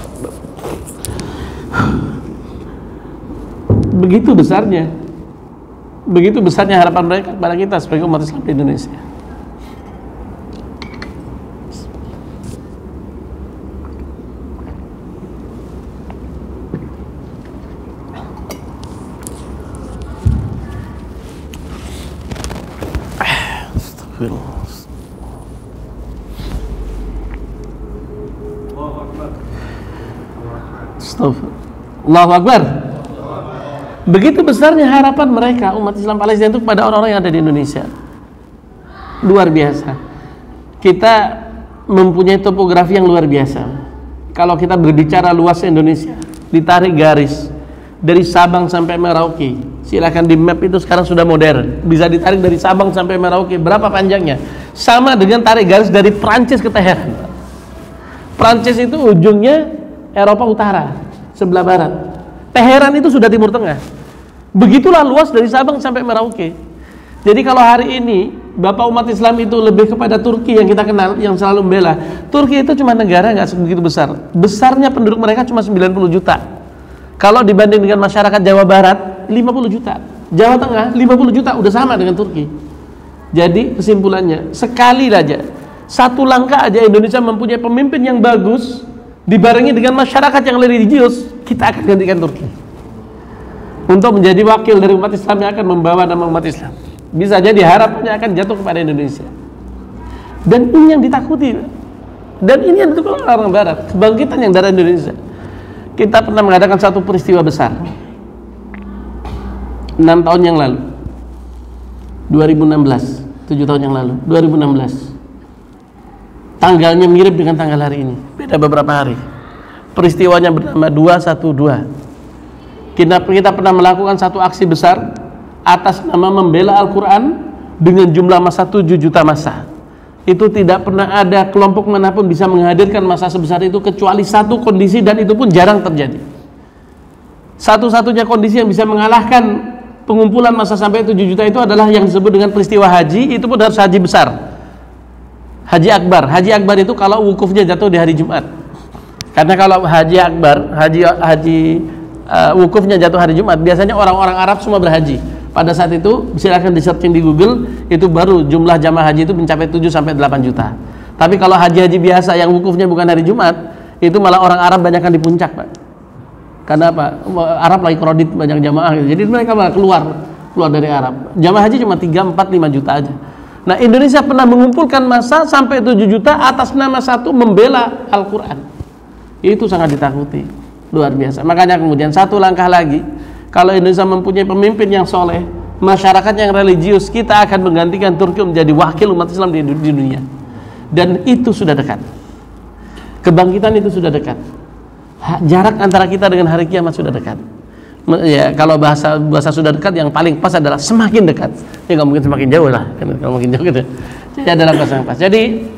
Speaker 2: Begitu besarnya harapan mereka kepada kita sebagai umat Islam di Indonesia. Allahu Akbar. Begitu besarnya harapan mereka umat Islam Palestina itu kepada orang-orang yang ada di Indonesia. Luar biasa. Kita mempunyai topografi yang luar biasa. Kalau kita berbicara luas Indonesia, ditarik garis dari Sabang sampai Merauke, silakan di map itu sekarang sudah modern, bisa ditarik dari Sabang sampai Merauke, berapa panjangnya? Sama dengan tarik garis dari Prancis ke Teheran. Prancis itu ujungnya Eropa Utara, sebelah barat. Teheran itu sudah Timur Tengah. Begitulah luas dari Sabang sampai Merauke. Jadi kalau hari ini Bapak umat Islam itu lebih kepada Turki yang kita kenal, yang selalu membela. Turki itu cuma negara nggak sebegitu besar. Besarnya penduduk mereka cuma 90 juta. Kalau dibanding dengan masyarakat Jawa Barat 50 juta. Jawa Tengah 50 juta, udah sama dengan Turki. Jadi kesimpulannya, sekali aja, satu langkah aja Indonesia mempunyai pemimpin yang bagus, dibarengi dengan masyarakat yang religius, kita akan gantikan Turki untuk menjadi wakil dari umat Islam yang akan membawa nama umat Islam. Bisa jadi harapannya akan jatuh kepada Indonesia. Dan ini yang ditakuti. Dan ini yang ditukar orang Barat, kebangkitan yang dari Indonesia. Kita pernah mengadakan satu peristiwa besar 6 tahun yang lalu, 2016, 7 tahun yang lalu, 2016. Tanggalnya mirip dengan tanggal hari ini, beda beberapa hari. Peristiwanya bernama 212. Kita pernah melakukan satu aksi besar atas nama membela Al-Quran dengan jumlah massa 7 juta massa. Itu tidak pernah ada kelompok manapun bisa menghadirkan massa sebesar itu kecuali satu kondisi, dan itu pun jarang terjadi. Satu-satunya kondisi yang bisa mengalahkan pengumpulan massa sampai 7 juta itu adalah yang disebut dengan peristiwa haji. Itu pun harus haji besar, Haji Akbar. Haji Akbar itu kalau wukufnya jatuh di hari Jumat. Karena kalau Haji Akbar, wukufnya jatuh hari Jumat, biasanya orang-orang Arab semua berhaji. Pada saat itu silakan di-searching di Google, itu baru jumlah jamaah haji itu mencapai 7 sampai 8 juta. Tapi kalau haji-haji biasa yang wukufnya bukan hari Jumat, itu malah orang Arab banyakkan di puncak, Pak. Karena apa? Arab lagi kredit banyak jamaah gitu. Jadi mereka malah keluar dari Arab. Jamaah haji cuma 3, 4, 5 juta aja. Nah, Indonesia pernah mengumpulkan massa sampai 7 juta atas nama satu membela Al-Quran. Itu sangat ditakuti, luar biasa. Makanya kemudian satu langkah lagi, kalau Indonesia mempunyai pemimpin yang soleh, masyarakat yang religius, kita akan menggantikan Turki menjadi wakil umat Islam di dunia. Dan itu sudah dekat. Kebangkitan itu sudah dekat. Jarak antara kita dengan hari kiamat sudah dekat. Ya, kalau bahasa sudah dekat, yang paling pas adalah semakin dekat. Ya nggak mungkin semakin jauh lah, kalau mungkin jauh gitu. Jadi adalah bahasa yang pas. Jadi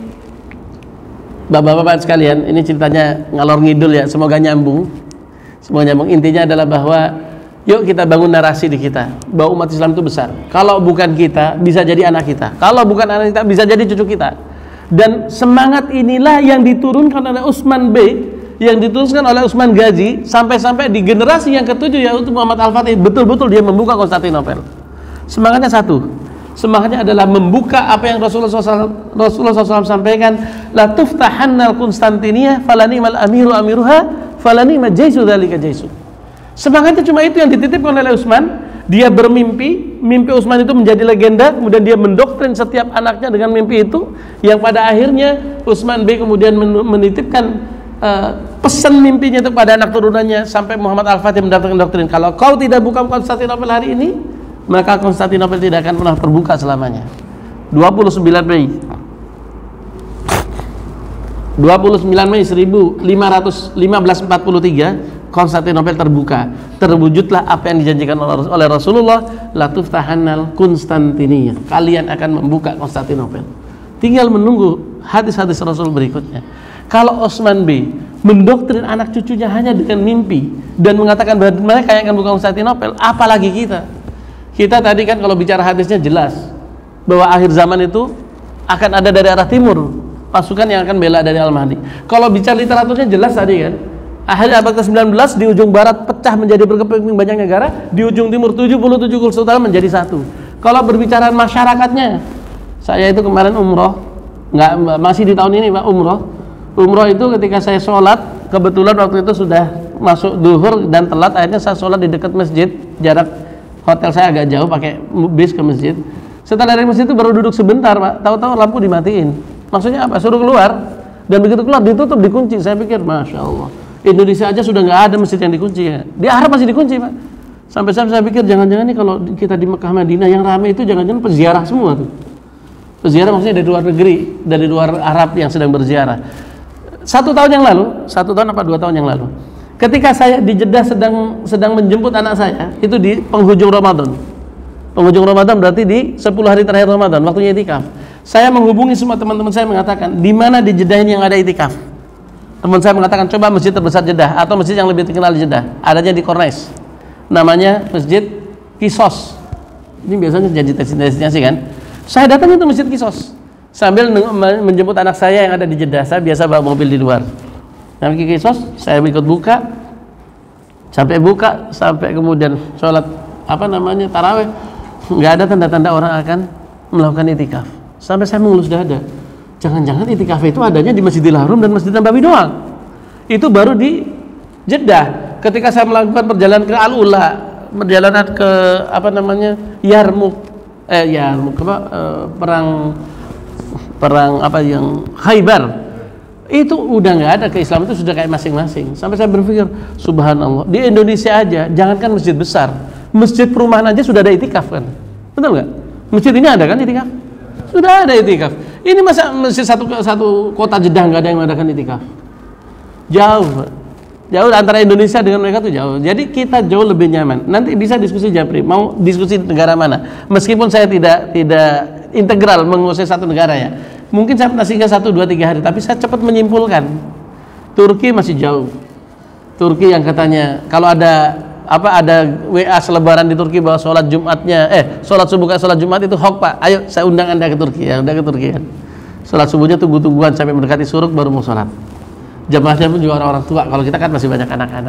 Speaker 2: bapak-bapak sekalian, ini ceritanya ngalor ngidul ya, semoga nyambung. Semoga nyambung. Intinya adalah bahwa yuk kita bangun narasi di kita bahwa umat Islam itu besar. Kalau bukan kita, bisa jadi anak kita. Kalau bukan anak kita, bisa jadi cucu kita. Dan semangat inilah yang diturunkan oleh Utsman B, yang diteruskan oleh Utsman Ghazi, sampai-sampai di generasi yang ketujuh, yaitu Muhammad Al-Fatih, betul-betul dia membuka Konstantinopel. Semangatnya satu. Semangatnya adalah membuka apa yang Rasulullah SAW sampaikan, la tuftahannal Konstantiniyah falanimal amiru amiruha falanimal jaisu dzalika jaisu. Semangatnya cuma itu yang dititipkan oleh Utsman. Dia bermimpi, mimpi Utsman itu menjadi legenda, kemudian dia mendoktrin setiap anaknya dengan mimpi itu, yang pada akhirnya Utsman B kemudian menitipkan pesan mimpinya itu pada anak turunannya, sampai Muhammad Al-Fatih mendapatkan doktrin, kalau kau tidak buka Konstantinopel hari ini, maka Konstantinopel tidak akan pernah terbuka selamanya. 29 Mei 1543 Konstantinopel terbuka. Terwujudlah apa yang dijanjikan oleh Rasulullah, la tuftahannal Konstantiniyah, kalian akan membuka Konstantinopel. Tinggal menunggu hadis-hadis Rasul berikutnya. Kalau Utsman B mendoktrin anak cucunya hanya dengan mimpi dan mengatakan bahwa mereka yang akan buka Konstantinopel, apalagi kita. Kita tadi kan kalau bicara hadisnya jelas bahwa akhir zaman itu akan ada dari arah timur pasukan yang akan bela dari Al-Mahdi. Kalau bicara literaturnya jelas tadi kan, akhir abad ke-19 di ujung barat pecah menjadi berkeping banyak negara, di ujung timur 77 kesultanan menjadi satu. Kalau berbicara masyarakatnya, saya itu kemarin umroh, masih di tahun ini Pak, umroh itu ketika saya sholat, kebetulan waktu itu sudah masuk duhur dan telat, akhirnya saya sholat di dekat masjid, jarak hotel saya agak jauh, pakai bis ke masjid. Setelah dari masjid itu baru duduk sebentar Pak, tahu-tahu lampu dimatiin. Maksudnya apa? Suruh keluar, dan begitu keluar ditutup, dikunci. Saya pikir Masya Allah, Indonesia aja sudah nggak ada masjid yang dikunci ya. Di Arab masih dikunci Pak. Sampai saya pikir jangan-jangan nih kalau kita di Mekah Madinah yang ramai itu jangan-jangan peziarah semua tuh. Peziarah maksudnya dari luar negeri, dari luar Arab yang sedang berziarah. 1 tahun yang lalu, 1 tahun apa 2 tahun yang lalu, ketika saya di Jeddah sedang menjemput anak saya, itu di penghujung Ramadan. Penghujung Ramadan berarti di 10 hari terakhir Ramadan, waktunya itikaf. Saya menghubungi semua teman-teman saya, mengatakan di mana di Jeddah ini yang ada itikaf. Teman saya mengatakan coba masjid terbesar Jeddah atau masjid yang lebih terkenal di Jeddah, adanya di Kornes, namanya Masjid Kisos. Ini biasanya jadi destinasi kan. Saya datang itu Masjid Qisas sambil menjemput anak saya yang ada di Jeddah. Saya biasa bawa mobil di luar. Sampai Qisas, saya ikut buka, sampai kemudian sholat tarawih, nggak ada tanda-tanda orang akan melakukan itikaf. Sampai saya mengelus dada, jangan-jangan itikaf itu adanya di Masjidil Haram dan Masjid Nabawi doang. Itu baru di Jeddah. Ketika saya melakukan perjalanan ke Al-Ula, perjalanan ke Yarmuk, perang Khaybar, itu udah nggak ada, keislaman itu sudah kayak masing-masing. Sampai saya berpikir, subhanallah, di Indonesia aja, jangankan masjid besar, masjid perumahan aja sudah ada itikaf kan, betul nggak? Masjid ini ada kan itikaf? Sudah ada itikaf. Ini masa masjid satu kota Jeddah nggak ada yang mengadakan itikaf? Jauh antara Indonesia dengan mereka tuh jauh. Jadi kita jauh lebih nyaman. Nanti bisa diskusi Japri, mau diskusi negara mana? Meskipun saya tidak integral menguasai satu negara ya. Mungkin saya pernah singgah 1, 2, 3 hari, tapi saya cepat menyimpulkan. Turki masih jauh. Turki yang katanya kalau ada WA selebaran di Turki bahwa sholat subuh ke sholat Jumat itu hoax, Pak. Ayo saya undang Anda ke Turki. Ya, udah ke Turki kan. Sholat subuhnya tunggu-tungguan sampai mendekati syuruk baru mau sholat. Jamaahnya pun juga orang-orang tua. Kalau kita kan masih banyak anak-anak.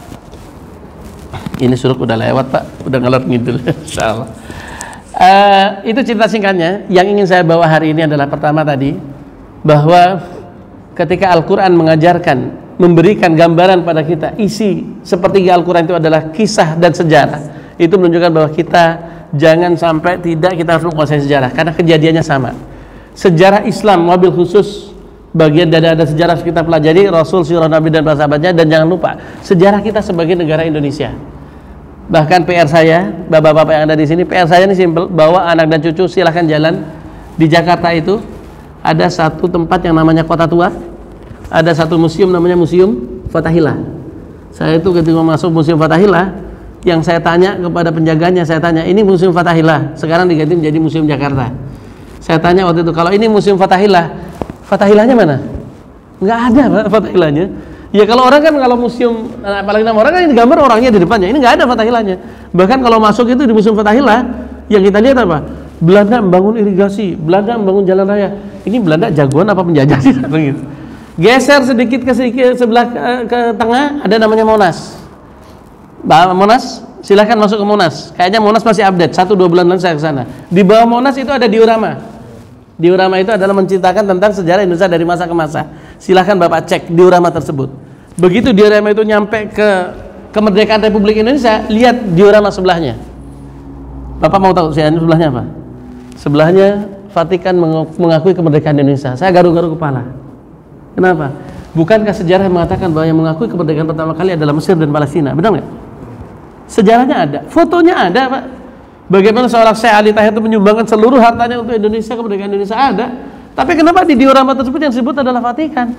Speaker 2: Ini syuruk udah lewat, Pak. Udah ngelot ngidul. Insyaallah. Itu cerita singkatnya. Yang ingin saya bawa hari ini adalah pertama tadi, bahwa ketika Al-Quran mengajarkan, memberikan gambaran pada kita, isi sepertiga Al-Quran itu adalah kisah dan sejarah. Itu menunjukkan bahwa kita jangan sampai kita harus menguasai sejarah, karena kejadiannya sama. Sejarah Islam wabil khusus, bagian dari ada sejarah kita pelajari Rasul, sirah Nabi dan para sahabatnya, dan jangan lupa sejarah kita sebagai negara Indonesia. Bahkan PR saya, bapak-bapak yang ada di sini, PR saya ini simpel, bawa anak dan cucu silahkan jalan di Jakarta. Itu ada satu tempat yang namanya Kota Tua, ada satu museum namanya Museum Fathahillah. Saya itu ketika masuk Museum Fathahillah, yang saya tanya kepada penjaganya, saya tanya, ini Museum Fathahillah, sekarang diganti menjadi Museum Jakarta. Saya tanya waktu itu, kalau ini Museum Fathahillahnya mana? Nggak ada, Pak, Fathahillahnya. Ya kalau orang kan, kalau museum, apalagi nama orang kan ini gambar orangnya di depannya. Ini nggak ada Fathahillahnya. Bahkan kalau masuk itu di Museum Fathahillah, yang kita lihat apa? Belanda membangun irigasi, Belanda membangun jalan raya. Ini Belanda jagoan apa penjajah sih? Gitu. Geser sedikit ke sebelah ke tengah, ada namanya Monas. Monas, silahkan masuk ke Monas. Kayaknya Monas masih update. 1-2 bulan lalu saya ke sana. Di bawah Monas itu ada diorama. Diorama itu adalah menceritakan tentang sejarah Indonesia dari masa ke masa. Silahkan Bapak cek diorama tersebut. Begitu diorama itu nyampe ke kemerdekaan Republik Indonesia, lihat diorama sebelahnya. Bapak mau tahu sebelahnya apa? Sebelahnya Vatikan mengakui kemerdekaan Indonesia. Saya garuk-garuk kepala. Kenapa? Bukankah sejarah mengatakan bahwa yang mengakui kemerdekaan pertama kali adalah Mesir dan Palestina? Benar nggak? Sejarahnya ada, fotonya ada, Pak. Bagaimana seorang Syekh Ali Tahir itu menyumbangkan seluruh hartanya untuk Indonesia, kemerdekaan Indonesia ada. Tapi kenapa di diorama tersebut yang disebut adalah Vatikan?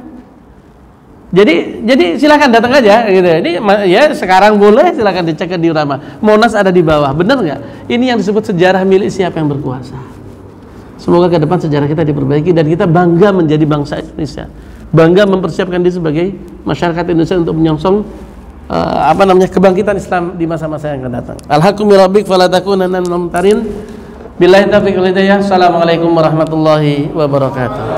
Speaker 2: Jadi silakan datang aja gitu. Ini ya sekarang boleh, silakan dicek ke diorama. Monas ada di bawah, benar nggak? Ini yang disebut sejarah milik siapa yang berkuasa. Semoga ke depan sejarah kita diperbaiki dan kita bangga menjadi bangsa Indonesia, bangga mempersiapkan diri sebagai masyarakat Indonesia untuk menyongsong kebangkitan Islam di masa-masa yang akan datang. Al-haqqu min rabbik fala takunanna minal mumtarin. Billahi taufiq wal hidayah. Assalamualaikum warahmatullahi wabarakatuh.